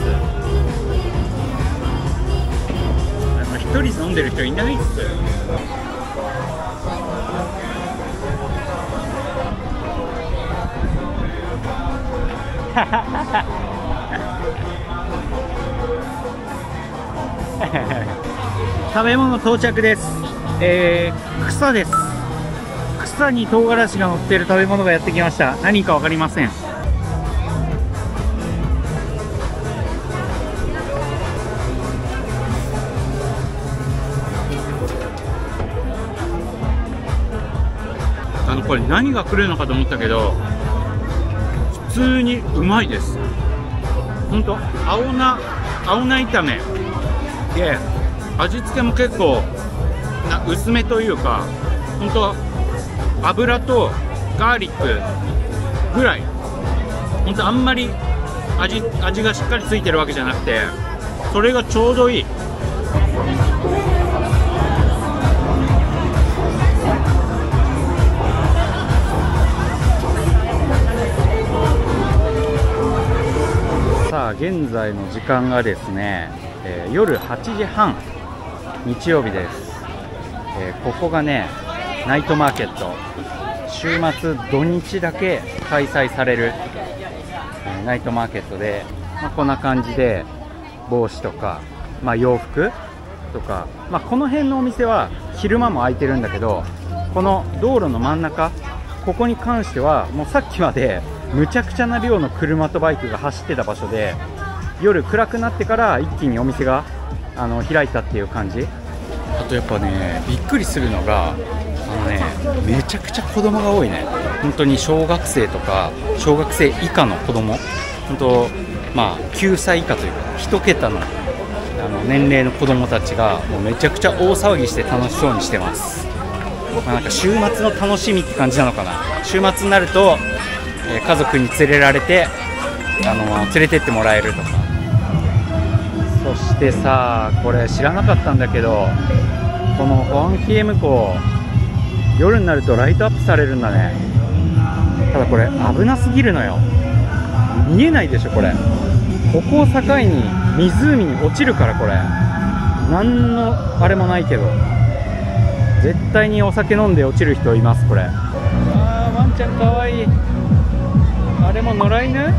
一人で飲んでる人いないっす。 食べ物到着です。草です。草に唐辛子が乗っている食べ物がやってきました。何か分かりません。これ何が来るのかと思ったけど、普通にうまいです。本当青菜炒めで、味付けも結構薄めというか、本当油とガーリックぐらい、本当あんまり味がしっかりついてるわけじゃなくて、それがちょうどいい。さあ現在の時間がですね、夜8時半、日曜日です。ここがねナイトマーケット、週末土日だけ開催される、ナイトマーケットで、こんな感じで帽子とか、洋服とか、この辺のお店は昼間も空いてるんだけど、この道路の真ん中、ここに関してはもうさっきまでむちゃくちゃな量の車とバイクが走ってた場所で、夜暗くなってから一気にお店が開いたっていう感じ。あとやっぱね、びっくりするのがめちゃくちゃ子供が多いね。本当に小学生とか小学生以下の子供、本当9歳以下というか1桁の年齢の子供たちがもうめちゃくちゃ大騒ぎして楽しそうにしてます。なんか週末の楽しみって感じなのかな。週末になると家族に連れられて連れてってもらえるとか。そしてさ、これ知らなかったんだけど、このホアンキエム湖、夜になるとライトアップされるんだね。ただこれ危なすぎるのよ。見えないでしょこれ。ここを境に湖に落ちるから、これ何のあれもないけど絶対にお酒飲んで落ちる人います。これワンちゃんかわいい。あれも野良犬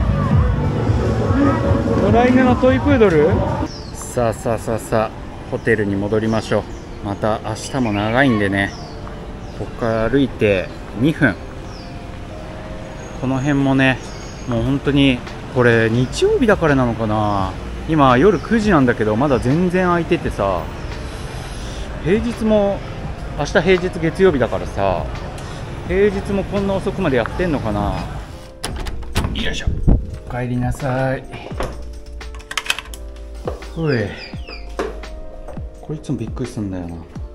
のトイプードル。さあホテルに戻りましょう。また明日も長いんでね、ここから歩いて2分。この辺もね、もう本当にこれ日曜日だからなのかな。今夜9時なんだけどまだ全然空いててさ、平日も明日平日月曜日だからさ、平日もこんな遅くまでやってんのかな。よいしょ。おかえりなさい。おい、これいつもびっくりするんだよな。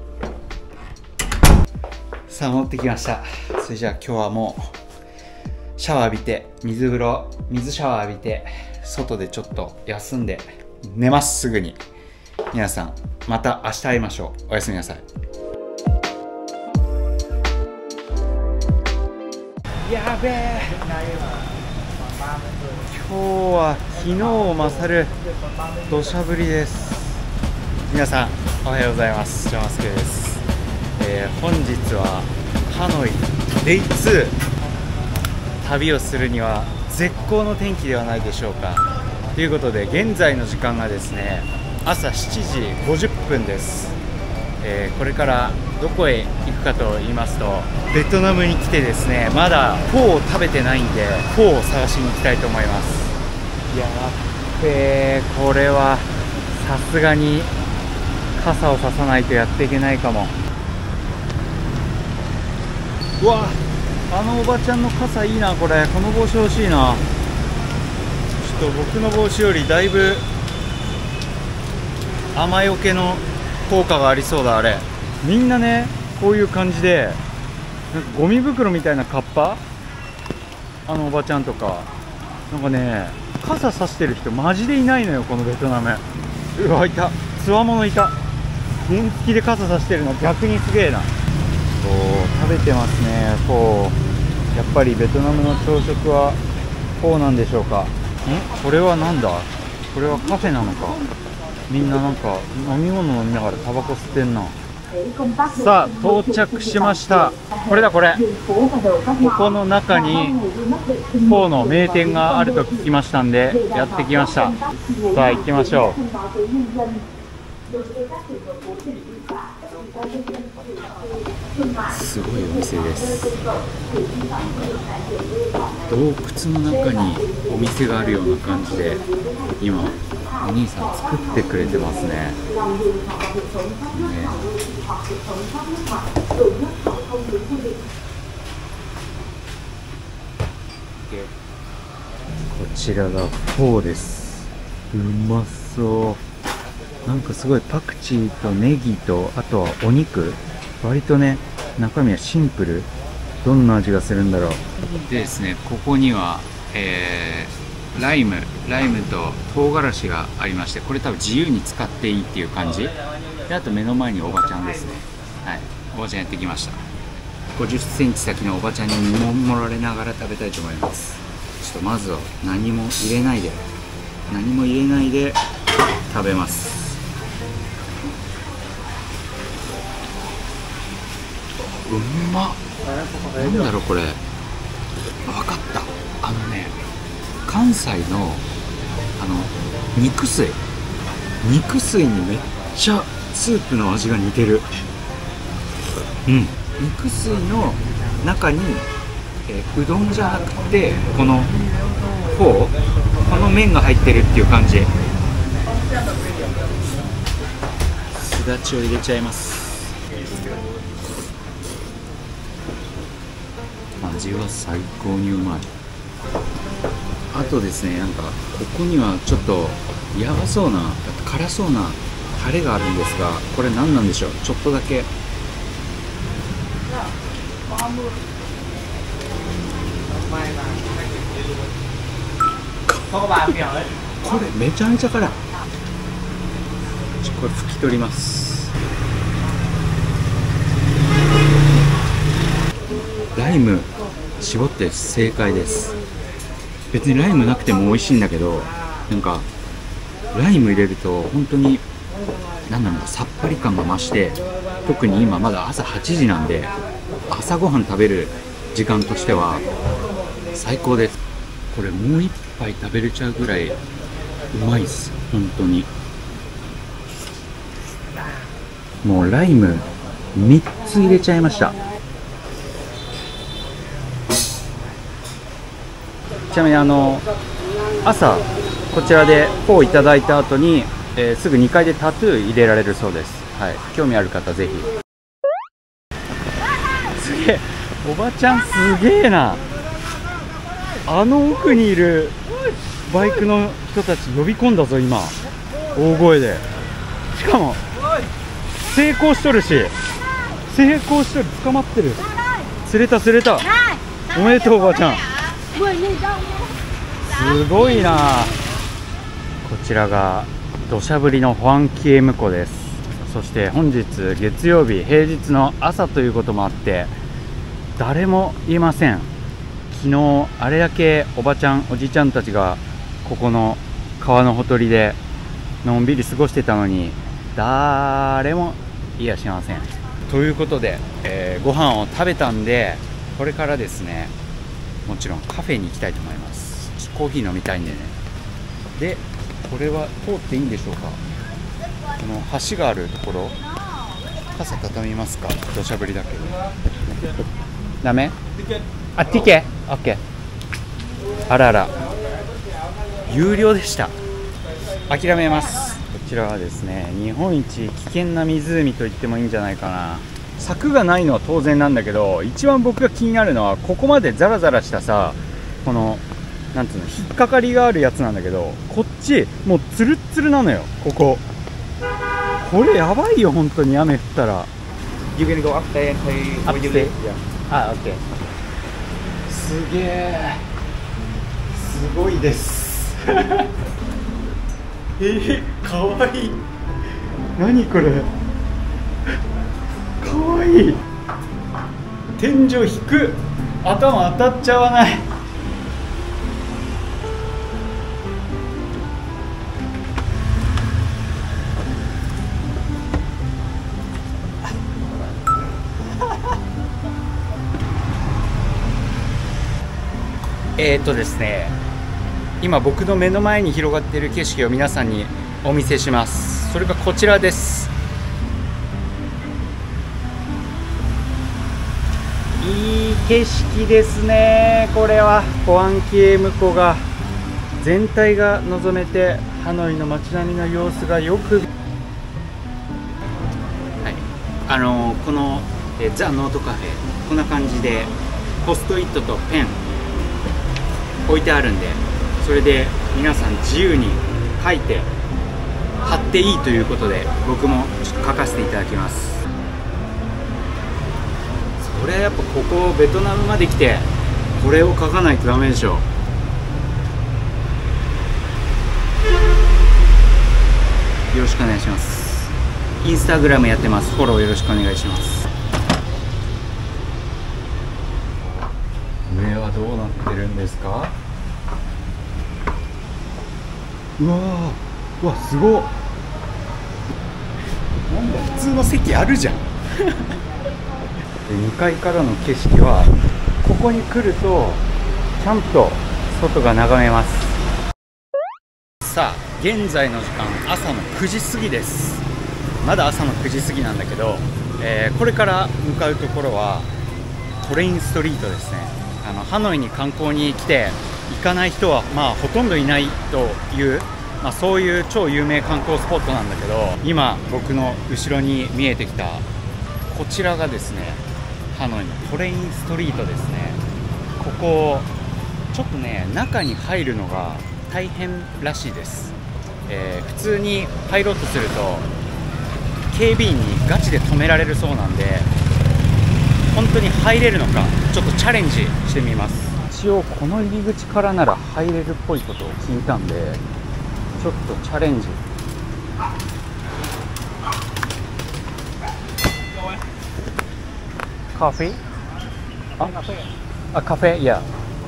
さあ戻ってきました。それじゃあ今日はもうシャワー浴びて、水シャワー浴びて、外でちょっと休んで寝ます。すぐに。皆さんまた明日会いましょう。おやすみなさい。やべえ、今日は昨日を勝る土砂降りです。皆さんおはようございます。ジャマスケです。本日はハノイデイ2、旅をするには絶好の天気ではないでしょうか。ということで現在の時間がですね、朝7時50分です。これからどこへ行くかと言いますと、ベトナムに来てですね、まだフォーを食べてないんでフォーを探しに行きたいと思います。やっべー、これはさすがに傘をささないとやっていけないかも。うわ、あのおばちゃんの傘いいな。これこの帽子欲しいな。ちょっと僕の帽子よりだいぶ雨よけの効果がありそうだ。あれみんなね、こういう感じでなんかゴミ袋みたいなカッパ、あのおばちゃんとかなんかね、傘さしてる人マジでいないのよこのベトナム。うわ、いた、つわものいた。原付で傘さしてるの逆にすげえな。食べてますね、フォー。やっぱりベトナムの朝食はフォーなんでしょうか。これはなんだ、これはカフェなのか。みんななんか飲み物飲みながらタバコ吸ってんな。さあ到着しました。これだ、これここの中にフォーの名店があると聞きましたんでやってきました。さあ行きましょう。 すごいお店です。洞窟の中にお店があるような感じで、今お兄さん作ってくれてますね。こちらがフォーです。うまそう。なんかすごいパクチーとネギと、あとはお肉、割とね中身はシンプル。どんな味がするんだろう。でですね、ここには、ライムと唐辛子がありまして、これ多分自由に使っていいっていう感じで、あと目の前におばちゃんですね。はい、おばちゃんやってきました。50センチ先のおばちゃんに見守られながら食べたいと思います。ちょっとまずは何も入れないで食べます。うまっ。なんだろうこれ。分かった。関西の肉水にめっちゃスープの味が似てる。肉水の中に、うどんじゃなくてこのフォー、この麺が入ってるっていう感じ。すだちを入れちゃいます。味は最高にうまい。あとですね、なんかここにはちょっとやばそうな、辛そうなタレがあるんですが、これ何なんでしょう。ちょっとだけ。これめちゃめちゃ辛い。これ拭き取ります。ライム絞って正解です。別にライムなくても美味しいんだけど、なんかライム入れると本当に何なんだろう、さっぱり感が増して、特に今まだ朝8時なんで、朝ごはん食べる時間としては最高です。これもう一杯食べれちゃうぐらいうまいっす。本当にもうライム3つ入れちゃいました。ちなみに朝こちらでフォーいただいた後に、すぐ2階でタトゥー入れられるそうです。はい、興味ある方ぜひ。すげえ、おばちゃんすげえな。奥にいるバイクの人たち呼び込んだぞ今、大声で。しかも成功しとる捕まってる。釣れたおめでとうおばちゃん。すごいな。こちらが土砂降りのファンキエム湖です。そして本日月曜日、平日の朝ということもあって誰もいません。昨日あれだけおばちゃんおじちゃんたちがここの川のほとりでのんびり過ごしてたのに誰もいやしません。ということで、ご飯を食べたんで、これからですね、もちろんカフェに行きたいと思います。コーヒー飲みたいんでね。で、これは通っていいんでしょうか。この橋があるところ、傘畳みますか。土砂降りだけど。ダメ？あ、ティケ？オッケー。あらら。有料でした。諦めます。こちらはですね、日本一危険な湖と言ってもいいんじゃないかな。柵がないのは当然なんだけど、一番僕が気になるのはここまでザラザラしたさ、このなんつうの、引っかかりがあるやつなんだけど、こっちもうツルッツルなのよ。これやばいよ本当に。雨降ったら。You can go up there and play where you live. Ah, okay. すげえ、すごいです。かわいい。何これ、かわいい。天井低く、頭当たっちゃわない。ですね、今僕の目の前に広がっている景色を皆さんにお見せします。 それがこちらです。いい景色ですね。これはホアンキエム湖が全体が望めて、ハノイの街並みの様子がよく、はい、このザ・ノートカフェ、こんな感じでポストイットとペン置いてあるんで、それで皆さん自由に書いて貼っていいということで、僕もちょっと書かせていただきます。それはやっぱここベトナムまで来てこれを書かないとダメでしょ。よろしくお願いします。インスタグラムやってます。フォローよろしくお願いします。上はどうなってるんですか？うわー、うわ、すごっ。なんだ、普通の席あるじゃん。で、2階からの景色はここに来るとちゃんと外が眺めます。さあ、現在の時間朝の9時過ぎです。まだ朝の9時過ぎなんだけど、これから向かうところはトレインストリートですね。ハノイに観光に来て行かない人はほとんどいないという、そういう超有名観光スポットなんだけど、今僕の後ろに見えてきたこちらがですね、ハノイのトレインストリートですね。ここちょっとね、中に入るのが大変らしいです。普通に入ろうとすると警備員にガチで止められるそうなんで、本当に入れるのかちょっとチャレンジしてみます。一応この入り口からなら入れるっぽいことを聞いたんで、ちょっとチャレンジ。カフェ？カフェ？いや。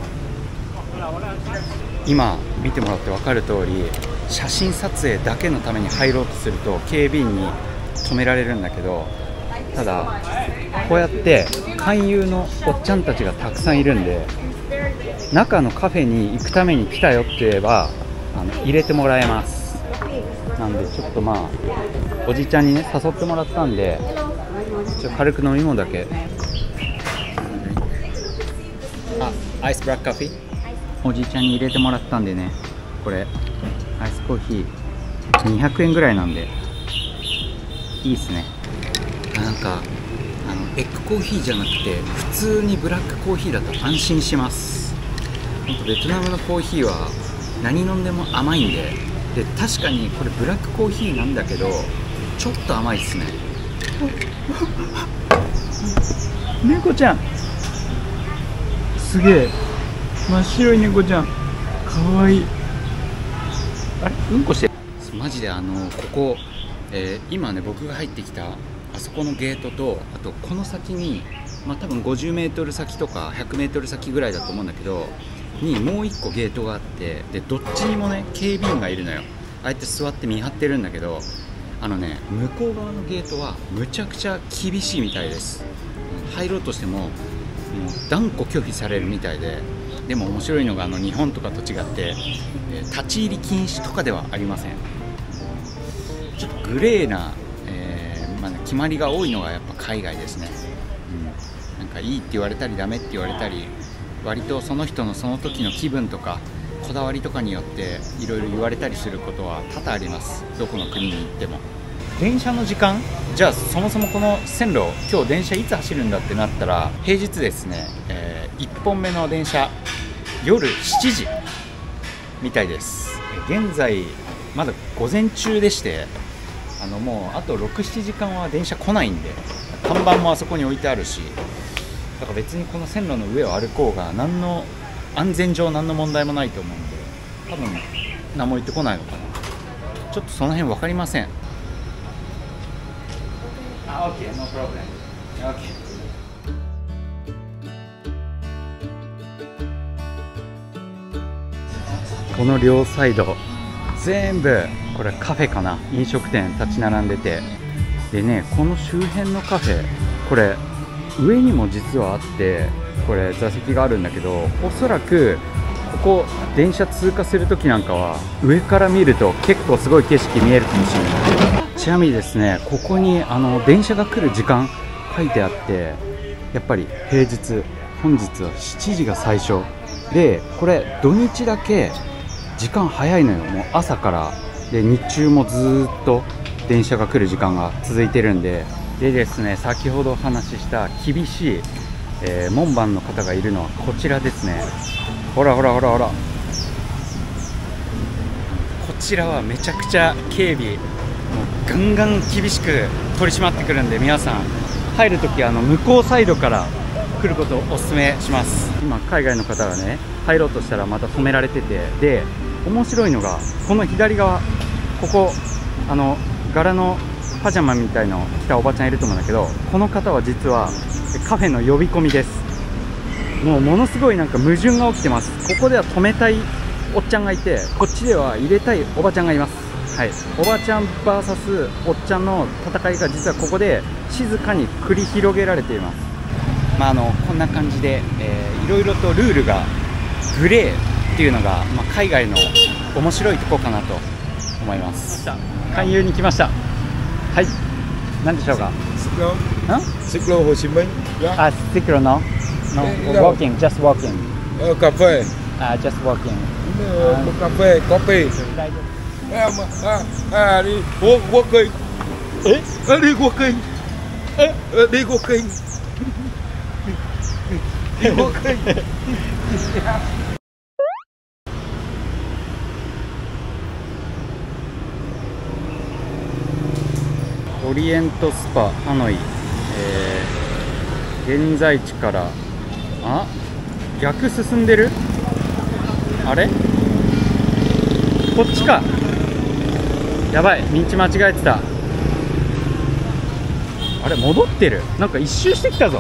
今見てもらって分かる通り、写真撮影だけのために入ろうとすると警備員に止められるんだけど、ただこうやって勧誘のおっちゃんたちがたくさんいるんで、中のカフェに行くために来たよって言えば入れてもらえます。なんでちょっとおじちゃんにね誘ってもらったんで、軽く飲み物だけ。アイスブラックカフェおじいちゃんに入れてもらったんでね、これアイスコーヒー200円ぐらいなんでいいっすね。なんかエッグコーヒーじゃなくて普通にブラックコーヒーだと安心します。本当ベトナムのコーヒーは何飲んでも甘いんで、確かにこれブラックコーヒーなんだけどちょっと甘いっすね。猫ちゃんすげえ、真っ白い猫ちゃんかわいい。あれ、うんこしてる。マジでここ、今ね僕が入ってきたあそこのゲートと、あとこの先に、多分50メートル先とか100メートル先ぐらいだと思うんだけどにもう1個ゲートがあって、でどっちにもね警備員がいるのよ。ああやって座って見張ってるんだけど、向こう側のゲートはむちゃくちゃ厳しいみたいです。入ろうとしても断固拒否されるみたいで、でも面白いのが日本とかと違って立ち入り禁止とかではありません。ちょっとグレーな、決まりが多いのがやっぱ海外ですね。なんかいいって言われたりダメって言われたり、割とその人のその時の気分とかこだわりとかによっていろいろ言われたりすることは多々あります。どこの国に行っても。電車の時間、じゃあそもそもこの線路今日電車いつ走るんだってなったら、平日ですね、1本目の電車夜7時みたいです。現在まだ午前中でして、もうあと 6,7 時間は電車来ないんで、看板もあそこに置いてあるし、だから別にこの線路の上を歩こうが何の安全上何の問題もないと思うんで、多分何も言ってこないのかな。ちょっとその辺分かりません。Okay, no problem. Okay. この両サイド全部これカフェかな、飲食店立ち並んでて、でね、この周辺のカフェ、これ上にも実はあって、これ座席があるんだけど、おそらくここ電車通過する時なんかは上から見ると結構すごい景色見えるかもしれない。ちなみにですね、ここに電車が来る時間書いてあって、やっぱり平日本日は7時が最初で、これ土日だけ時間早いのよ。もう朝からで日中もずーっと電車が来る時間が続いてるんで。でですね、先ほどお話しした厳しい、門番の方がいるのはこちらですね。ほらほらほらほら、こちらはめちゃくちゃ警備もうガンガン厳しく取り締まってくるんで、皆さん入るとき向こうサイドから来ることをお勧めします。今海外の方がね入ろうとしたらまた止められてて、で面白いのがこの左側、ここ柄のパジャマみたいのを着たおばちゃんいると思うんだけど、この方は実はカフェの呼び込みです。もうものすごいなんか矛盾が起きてます。ここでは止めたいおっちゃんがいて、こっちでは入れたいおばちゃんがいます。はい、おばちゃん VS おっちゃんの戦いが実はここで静かに繰り広げられています。こんな感じで、いろいろとルールがグレーっていうのが、海外の面白いとこかなと思います。勧誘に来ました。はい、何でしょうか。 Xích lô Hồ Chí Minh. Ah, Xích lô no, walking, just walking. Cà phê. Just walking. Một cà phê, coffee. Đi walking. Đi walking. Đi walking. Đi walking. オリエントスパハノイ、現在地から逆進んでる。あれこっちか。やばい、道間違えてた。あれ戻ってる。なんか一周してきたぞ。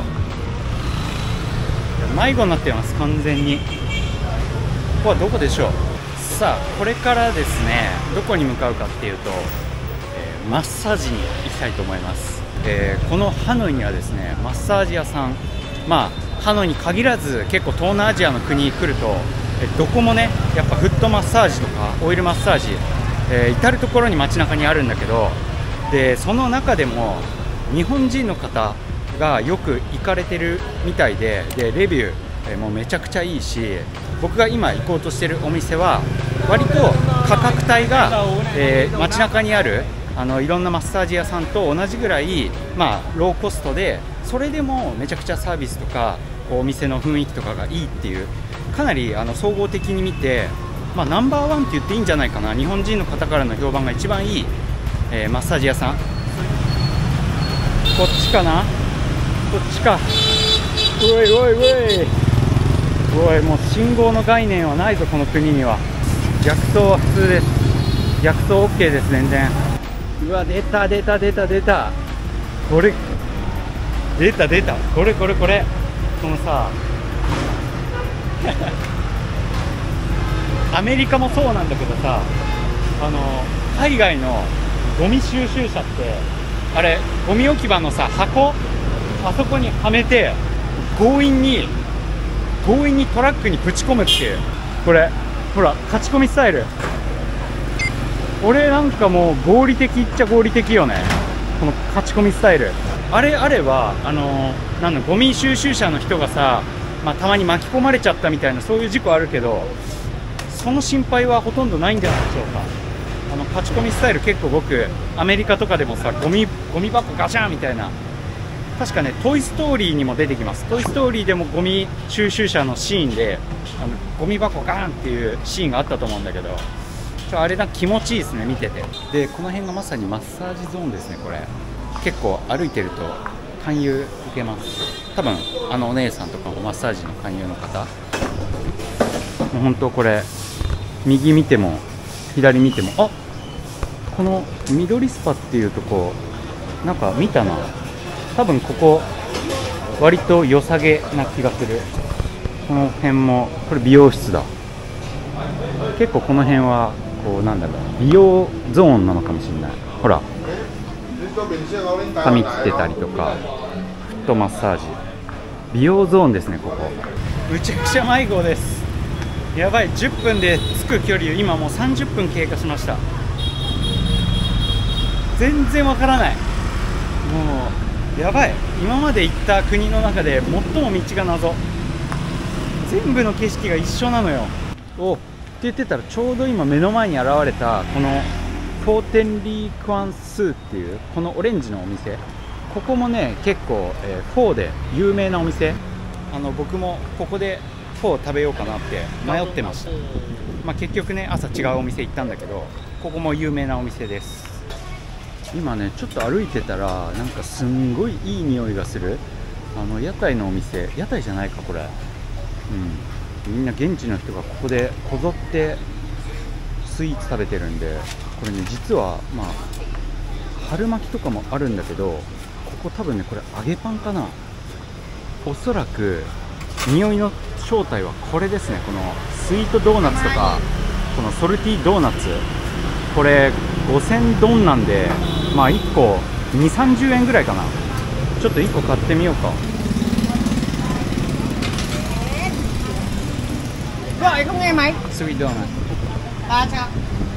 迷子になってます完全に。ここはどこでしょう。さあこれからですね、どこに向かうかっていうと、マッサージに行きたいと思います。このハノイにはですね、マッサージ屋さん、ハノイに限らず結構東南アジアの国に来ると、どこもねやっぱフットマッサージとかオイルマッサージ、至る所に街中にあるんだけど、でその中でも日本人の方がよく行かれてるみたいで、レビュー、もうめちゃくちゃいいし、僕が今行こうとしてるお店は割と価格帯が、街中にあるいろんなマッサージ屋さんと同じぐらい、ローコストで、それでもめちゃくちゃサービスとかお店の雰囲気とかがいいっていう、かなり総合的に見て、ナンバーワンって言っていいんじゃないかな。日本人の方からの評判が一番いい、マッサージ屋さん。こっちかな、こっちか。おいおいおいおい、もう信号の概念はないぞこの国には。逆走は普通です。逆走 OK です。全然。うわ、出た出た出た出た、これ出た出た、これこれこれ、このさアメリカもそうなんだけどさ、海外のゴミ収集車って、あれゴミ置き場のさ箱、あそこにはめて強引にトラックにぶち込むっていう、これほら勝ち込みスタイル。俺なんかもう合理的っちゃ合理的よね、この勝ち込みスタイル。あれあればゴミ収集車の人がさ、たまに巻き込まれちゃったみたいな、そういう事故あるけど、その心配はほとんどないんじゃないでしょうか。勝ち込みスタイル結構僕アメリカとかでもさ、ゴミ箱ガシャンみたいな、確かねトイ・ストーリーにも出てきます。トイ・ストーリーでもゴミ収集車のシーンでゴミ箱ガーンっていうシーンがあったと思うんだけど、あれ気持ちいいですね見てて。でこの辺がまさにマッサージゾーンですね。これ結構歩いてると勧誘受けます。多分お姉さんとかもマッサージの勧誘の方、もう本当これ右見ても左見ても、この緑スパっていうとこなんか見たな。多分ここ割と良さげな気がする。この辺もこれ美容室だ。結構この辺はこう美容ゾーンなのかもしれない。ほら髪切ってたりとか、フットマッサージ、美容ゾーンですね。ここむちゃくちゃ迷子です。 やばい、10分で着く距離、今もう30分経過しました。全然わからない。もうやばい。今まで行った国の中で最も道が謎。全部の景色が一緒なのよ。おって言ってたら、ちょうど今目の前に現れたこのフォーテンリークワンスーっていうこのオレンジのお店、ここもね結構、フォーで有名なお店。僕もここでフォー食べようかなって迷ってました。まあ、結局ね朝違うお店行ったんだけど、ここも有名なお店です。今ねちょっと歩いてたらなんかすんごいいい匂いがする屋台のお店。屋台じゃないかこれ。みんな現地の人がここでこぞってスイーツ食べてるんで、これね実はまあ春巻きとかもあるんだけど、ここ多分ねこれ揚げパンかな。おそらく匂いの正体はこれですね。このスイートドーナツとかこのソルティードーナツ、これ5000ドンなんで、まあ1個2、30円ぐらいかな。ちょっと1個買ってみようか。 Gọi không nghe máy. スイートドーナツ。 300.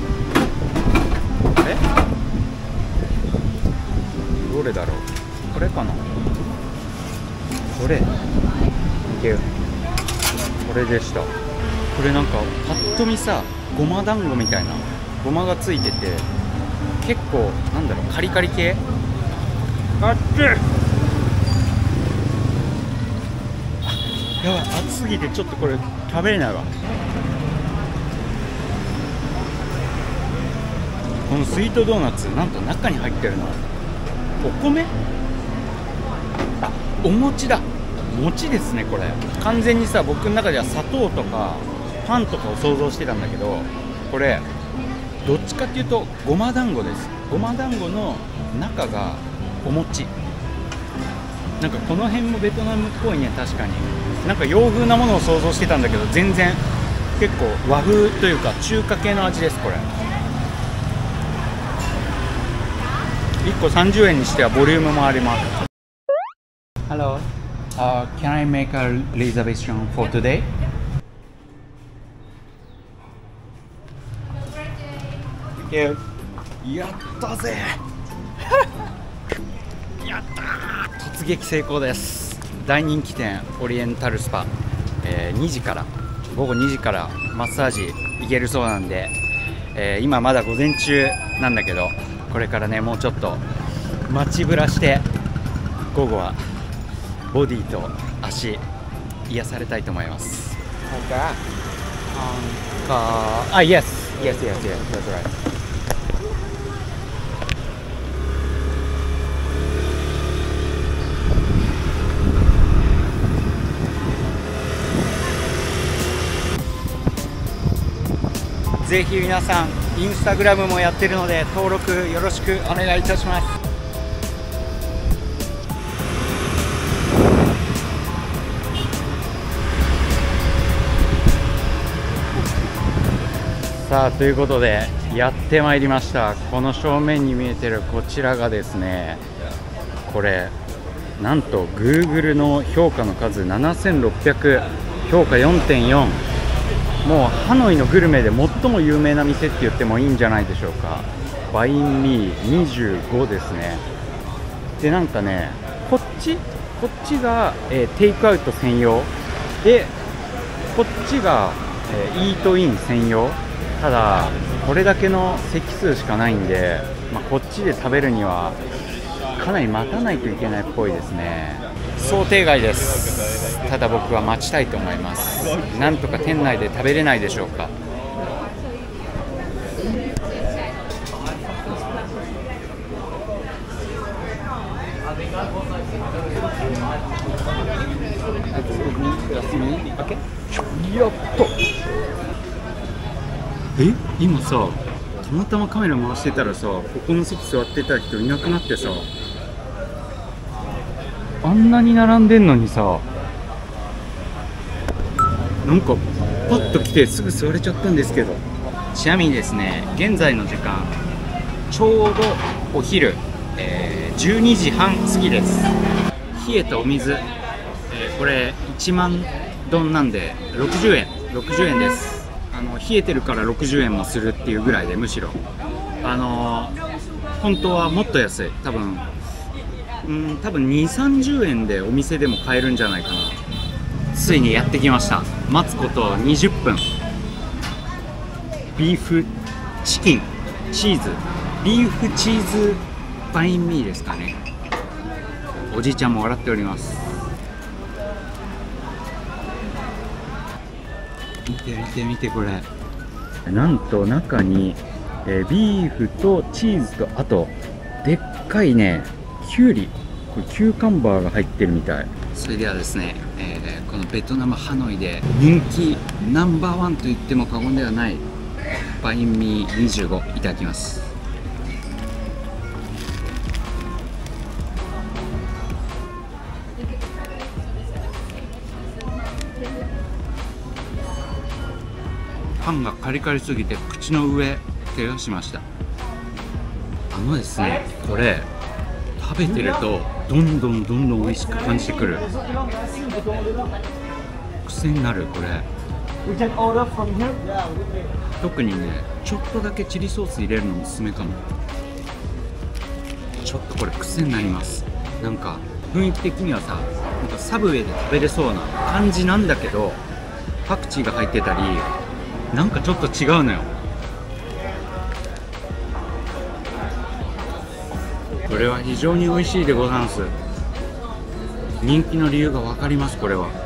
どれだろう。これかな。これいける。これでした。これなんかパッと見さ、ごま団子みたいなごまがついてて、結構なんだろう、カリカリ系。あっつい。やばい、暑すぎてちょっとこれ食べれないわ。このスイートドーナツ、なんと中に入ってるのお米、あ、お餅だ。餅ですね。これ完全にさ、僕の中では砂糖とかパンとかを想像してたんだけど、これどっちかっていうとごま団子です。ごま団子の中がお餅。なんかこの辺もベトナムっぽいね。確かになんか洋風なものを想像してたんだけど、全然結構和風というか中華系の味です。これ1個30円にしてはボリュームもあります。 Hello, can I make a reservation for today? やったぜやったー、突撃成功です。大人気店オリエンタルスパ、2時から午後2時からマッサージ行けるそうなんで、今まだ午前中なんだけど、これからねもうちょっと街ぶらして午後はボディと足癒されたいと思います。Yes, that's right. ぜひ皆さんインスタグラムもやってるので登録よろしくお願いいたします。さあということでやってまいりました。この正面に見えてるこちらがですね、これなんと Google の評価の数7600、評価 4.4。もうハノイのグルメで最も有名な店って言ってもいいんじゃないでしょうか。バインミー25ですね。でなんかね、こっちが、テイクアウト専用で、こっちが、イートイン専用。ただこれだけの席数しかないんで、こっちで食べるにはかなり待たないといけないっぽいですね。想定外です。ただ僕は待ちたいと思います。なんとか店内で食べれないでしょうか。やっと今さ、たまたまカメラ回してたらさ、ここの席座ってた人いなくなってさ、あんなに並んでんのにさ、なんかパッと来てすぐ座れちゃったんですけど。ちなみにですね、現在の時間ちょうどお昼、12時半過ぎです。冷えたお水、これ1万ドンなんで60円です。 冷えてるから60円もするっていうぐらいで、むしろ本当はもっと安い、多分2、30円でお店でも買えるんじゃないかな。ついにやってきました。待つこと20分。ビーフチキンチーズ、ビーフチーズバインミーですかね。おじいちゃんも笑っております。見てこれ、なんと中に、ビーフとチーズと、あとでっかいねキュウリ、これキューカンバーが入ってるみたい。それではですね、このベトナムハノイで人気ナンバーワンと言っても過言ではないバインミー25いただきます。パンがカリカリすぎて口の上怪我しました。ですね、これ食べてるとどんどん美味しく感じてくる。癖になる。これ特にね、ちょっとだけチリソース入れるのもおすすめかも。ちょっとこれ癖になります。なんか雰囲気的にはさ、なんかサブウェイで食べれそうな感じなんだけど、パクチーが入ってたりなんかちょっと違うのよ。これは非常に美味しいでございます。人気の理由が分かります。これは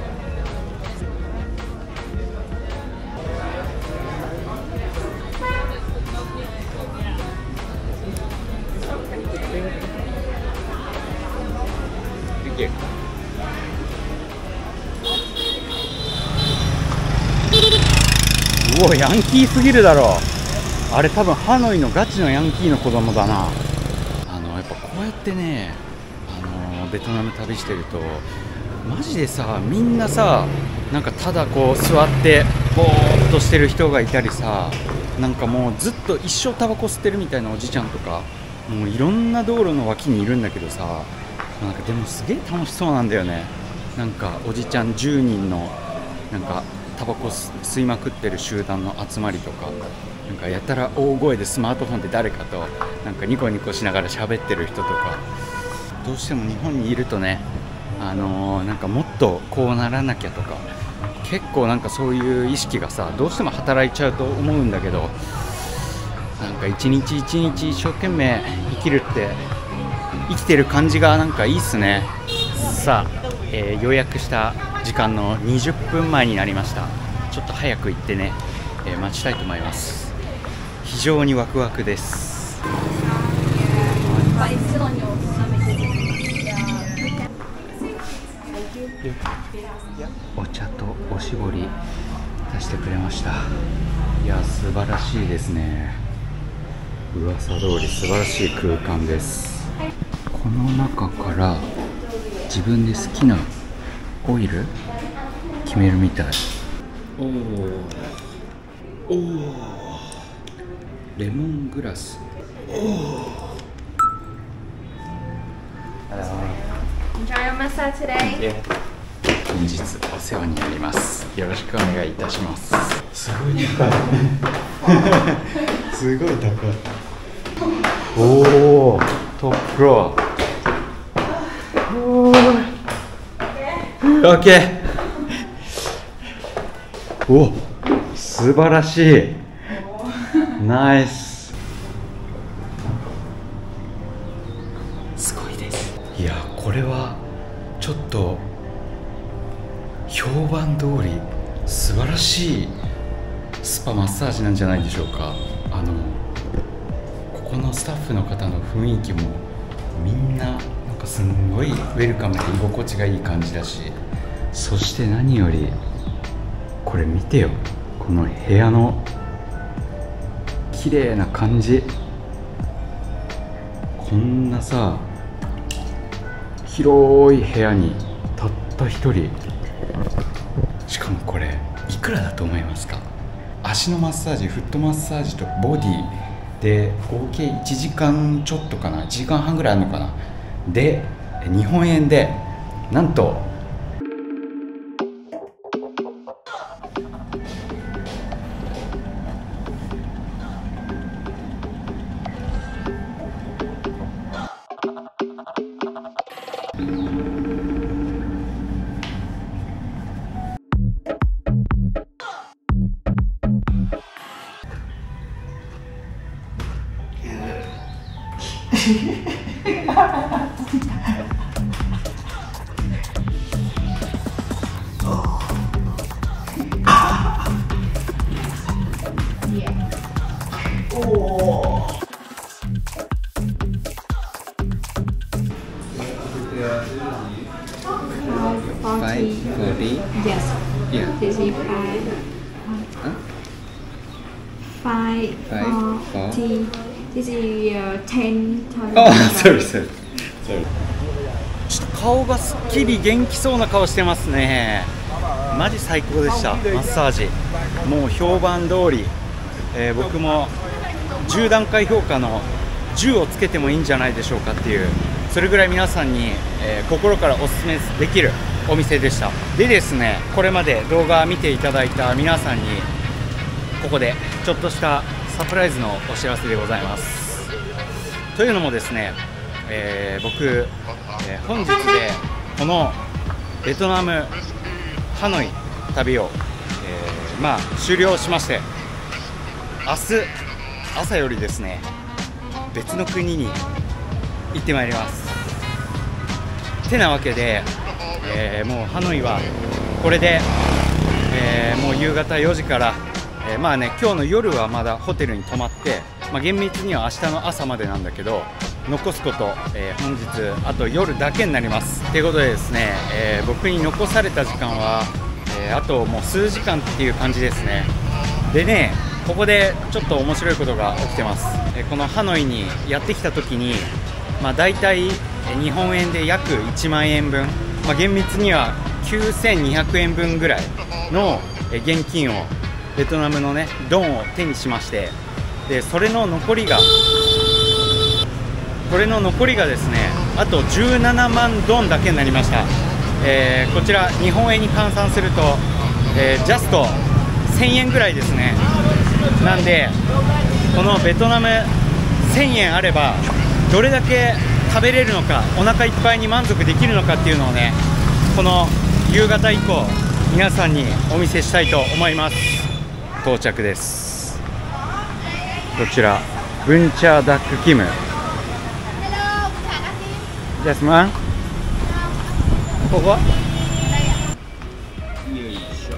うお、ヤンキーすぎるだろ。あれ多分ハノイのガチのヤンキーの子供だな。やっぱこうやってね、ベトナム旅してるとマジでさ、みんなさ、なんかただこう座ってぼーっとしてる人がいたりさ、なんかもうずっと一生タバコ吸ってるみたいなおじちゃんとか、もういろんな道路の脇にいるんだけどさ、なんかでもすげえ楽しそうなんだよね。なんかおじちゃん10人のなんかタバコ吸いまくってる集団の集まりとか、なんかやたら大声でスマートフォンで誰かとなんかニコニコしながら喋ってる人とか、どうしても日本にいるとね、なんかもっとこうならなきゃとか、結構なんかそういう意識がさ、どうしても働いちゃうと思うんだけど、なんか一日一日一生懸命生きるって、生きてる感じがなんかいいっすね。さあ、予約した時間の20分前になりました。ちょっと早く行ってね、待ちたいと思います。非常にワクワクです。お茶とおしぼり出してくれました。いや、素晴らしいですね。噂通り素晴らしい空間です。この中から自分で好きなオイル決めるみたい。おお、レモングラス。 Enjoy your massage today. 本日お世話になります。よろしくお願いいたします。すごい高いすごい高い。おお、トップフロア。オッケー。お、素晴らしい。ナイス。すごいです。いや、これはちょっと評判通り素晴らしいスパマッサージなんじゃないでしょうか。ここのスタッフの方の雰囲気もみんななんかすんごいウェルカムで居心地がいい感じだし、そして何よりこれ見てよ、この部屋の綺麗な感じ。こんなさ、広い部屋にたった一人。しかもこれいくらだと思いますか？足のマッサージ、フットマッサージとボディで合計1時間ちょっとかな、1時間半ぐらいあるのかな。で、日本円でなんと 540? Yes. Yeah. This is 540. This is 10 times. Oh, sorry. ちょっと顔がすっきり元気そうな顔してますね。マジ最高でした。マッサージもう評判通り、僕も10段階評価の10をつけてもいいんじゃないでしょうかっていう、それぐらい皆さんに、心からおすすめできるお店でした。でですね、これまで動画見ていただいた皆さんにここでちょっとしたサプライズのお知らせでございます。というのもですね、僕、本日でこのベトナムハノイ旅を、終了しまして、明日朝よりですね、別の国に行ってまいります。てなわけで、もうハノイはこれで、もう夕方4時から、今日の夜はまだホテルに泊まって、厳密には明日の朝までなんだけど、残すこと、本日あと夜だけになります。ということでですね、僕に残された時間は、あともう数時間っていう感じですね。でね、ここでちょっと面白いことが起きてます。このハノイにやってきた時に、だいたい日本円で約1万円分、厳密には9200円分ぐらいの現金を、ベトナムのねドンを手にしまして、でそれの残りがですね、あと17万ドンだけになりました。こちら日本円に換算すると、ジャスト1000円ぐらいですね。なんでこのベトナム1000円あればどれだけ食べれるのか、お腹いっぱいに満足できるのかっていうのをね、この夕方以降皆さんにお見せしたいと思います。到着です。こちらブンチャーダックキム。ジャスマン、ここよいしょ。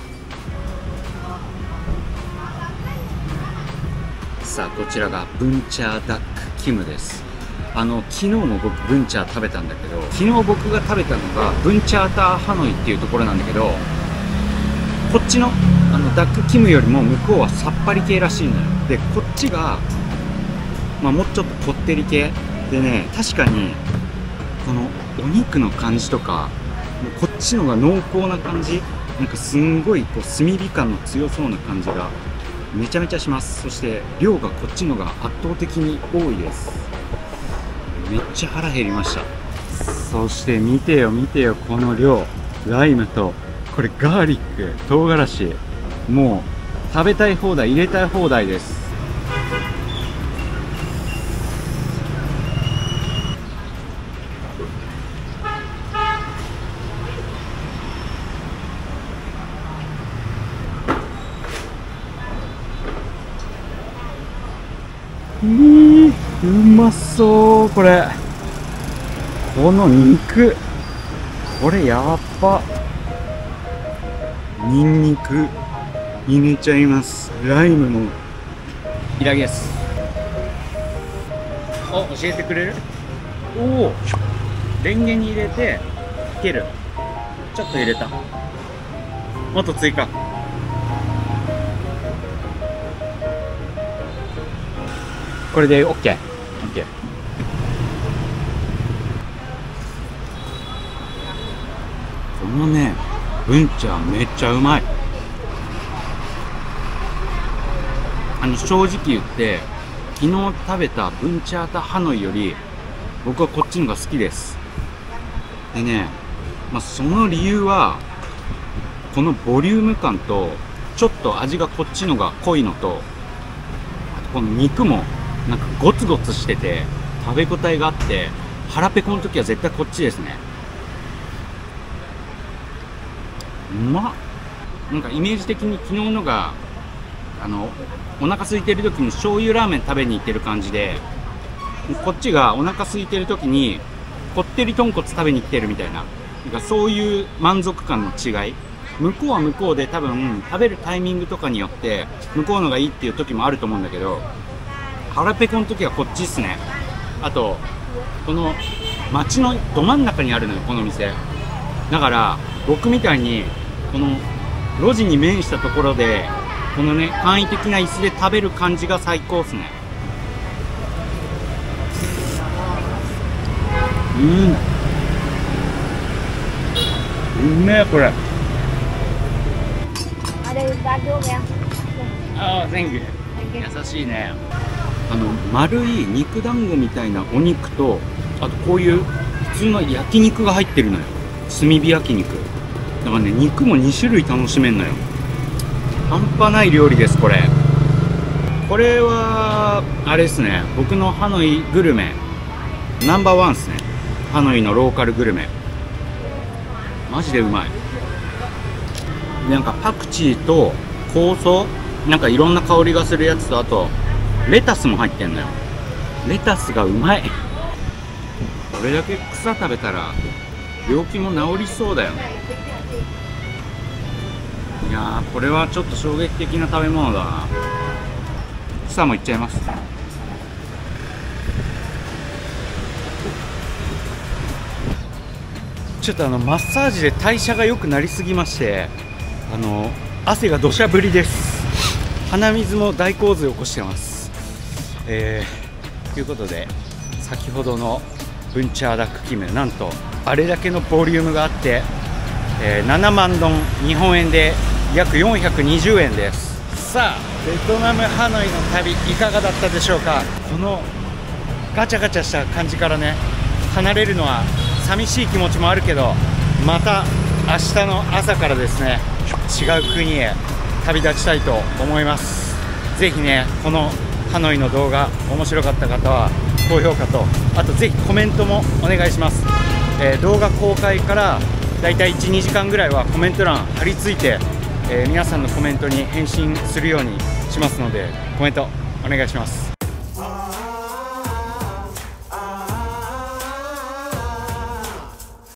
さあ、こちらがブンチャーダックキムです。昨日も僕ブンチャー食べたんだけど、昨日僕が食べたのがブンチャーターハノイっていうところなんだけど、こっちのダックキムよりも向こうはさっぱり系らしいのよ。でこっちが、もうちょっとこってり系でね、確かにこのお肉の感じとか、こっちのが濃厚な感じ、なんかすんごいこう炭火感の強そうな感じがめちゃめちゃします。そして量がこっちのが圧倒的に多いです。めっちゃ腹減りました。そして見てよこの量、ライムとこれガーリック、唐辛子、もう食べたい放題、入れたい放題です。うまそう。これ、この肉、これやっば。ニンニク入れちゃいます。ライムもいただきます。教えてくれる？おお、レンゲに入れてつける。ちょっと入れた。もっと追加。これで OK。このね、ブンチャーめっちゃうまい。正直言って昨日食べたブンチャータハノイより僕はこっちのが好きです。でね、その理由はこのボリューム感と、ちょっと味がこっちのが濃いのと、あとこの肉もなんかゴツゴツしてて食べ応えがあって、腹ペコの時は絶対こっちですね。うまっ。なんかイメージ的に昨日のがお腹空いてる時に醤油ラーメン食べに行ってる感じで、 こっちがお腹空いてる時にこってり豚骨食べに来てるみたいな、なんかそういう満足感の違い。向こうは向こうで多分食べるタイミングとかによって向こうのがいいっていう時もあると思うんだけど、腹ペコの時はこっちっすね。あとこの街のど真ん中にあるのよ、この店だから。僕みたいにこの路地に面したところでこのね簡易的な椅子で食べる感じが最高っすね。うめえこれ。ああ、Thank you。優しいね。丸い肉団子みたいなお肉と、あとこういう普通の焼肉が入ってるのよ。炭火焼肉だからね、肉も2種類楽しめんのよ。半端ない料理です。これはあれですね、僕のハノイグルメナンバーワンですね。ハノイのローカルグルメマジでうまい。なんかパクチーと香草、なんかいろんな香りがするやつと、あとレタスも入ってんのよ。レタスがうまい。これだけ草食べたら病気も治りそうだよね。いやー、これはちょっと衝撃的な食べ物だな。草もいっちゃいます。ちょっとマッサージで代謝が良くなりすぎまして、汗が土砂降りです。鼻水も大洪水を起こしてます。ということで、先ほどのブンチャーダックキム、なんとあれだけのボリュームがあって、7万ドン、日本円で約420円です。さあ、ベトナムハノイの旅いかがだったでしょうか。このガチャガチャした感じからね、離れるのは寂しい気持ちもあるけど、また明日の朝からですね、違う国へ旅立ちたいと思います。ぜひね、このハノイの動画面白かった方は高評価と、あとぜひコメントもお願いします。動画公開からだいたい 1,2 時間ぐらいはコメント欄貼り付いて、皆さんのコメントに返信するようにしますので、コメントお願いします。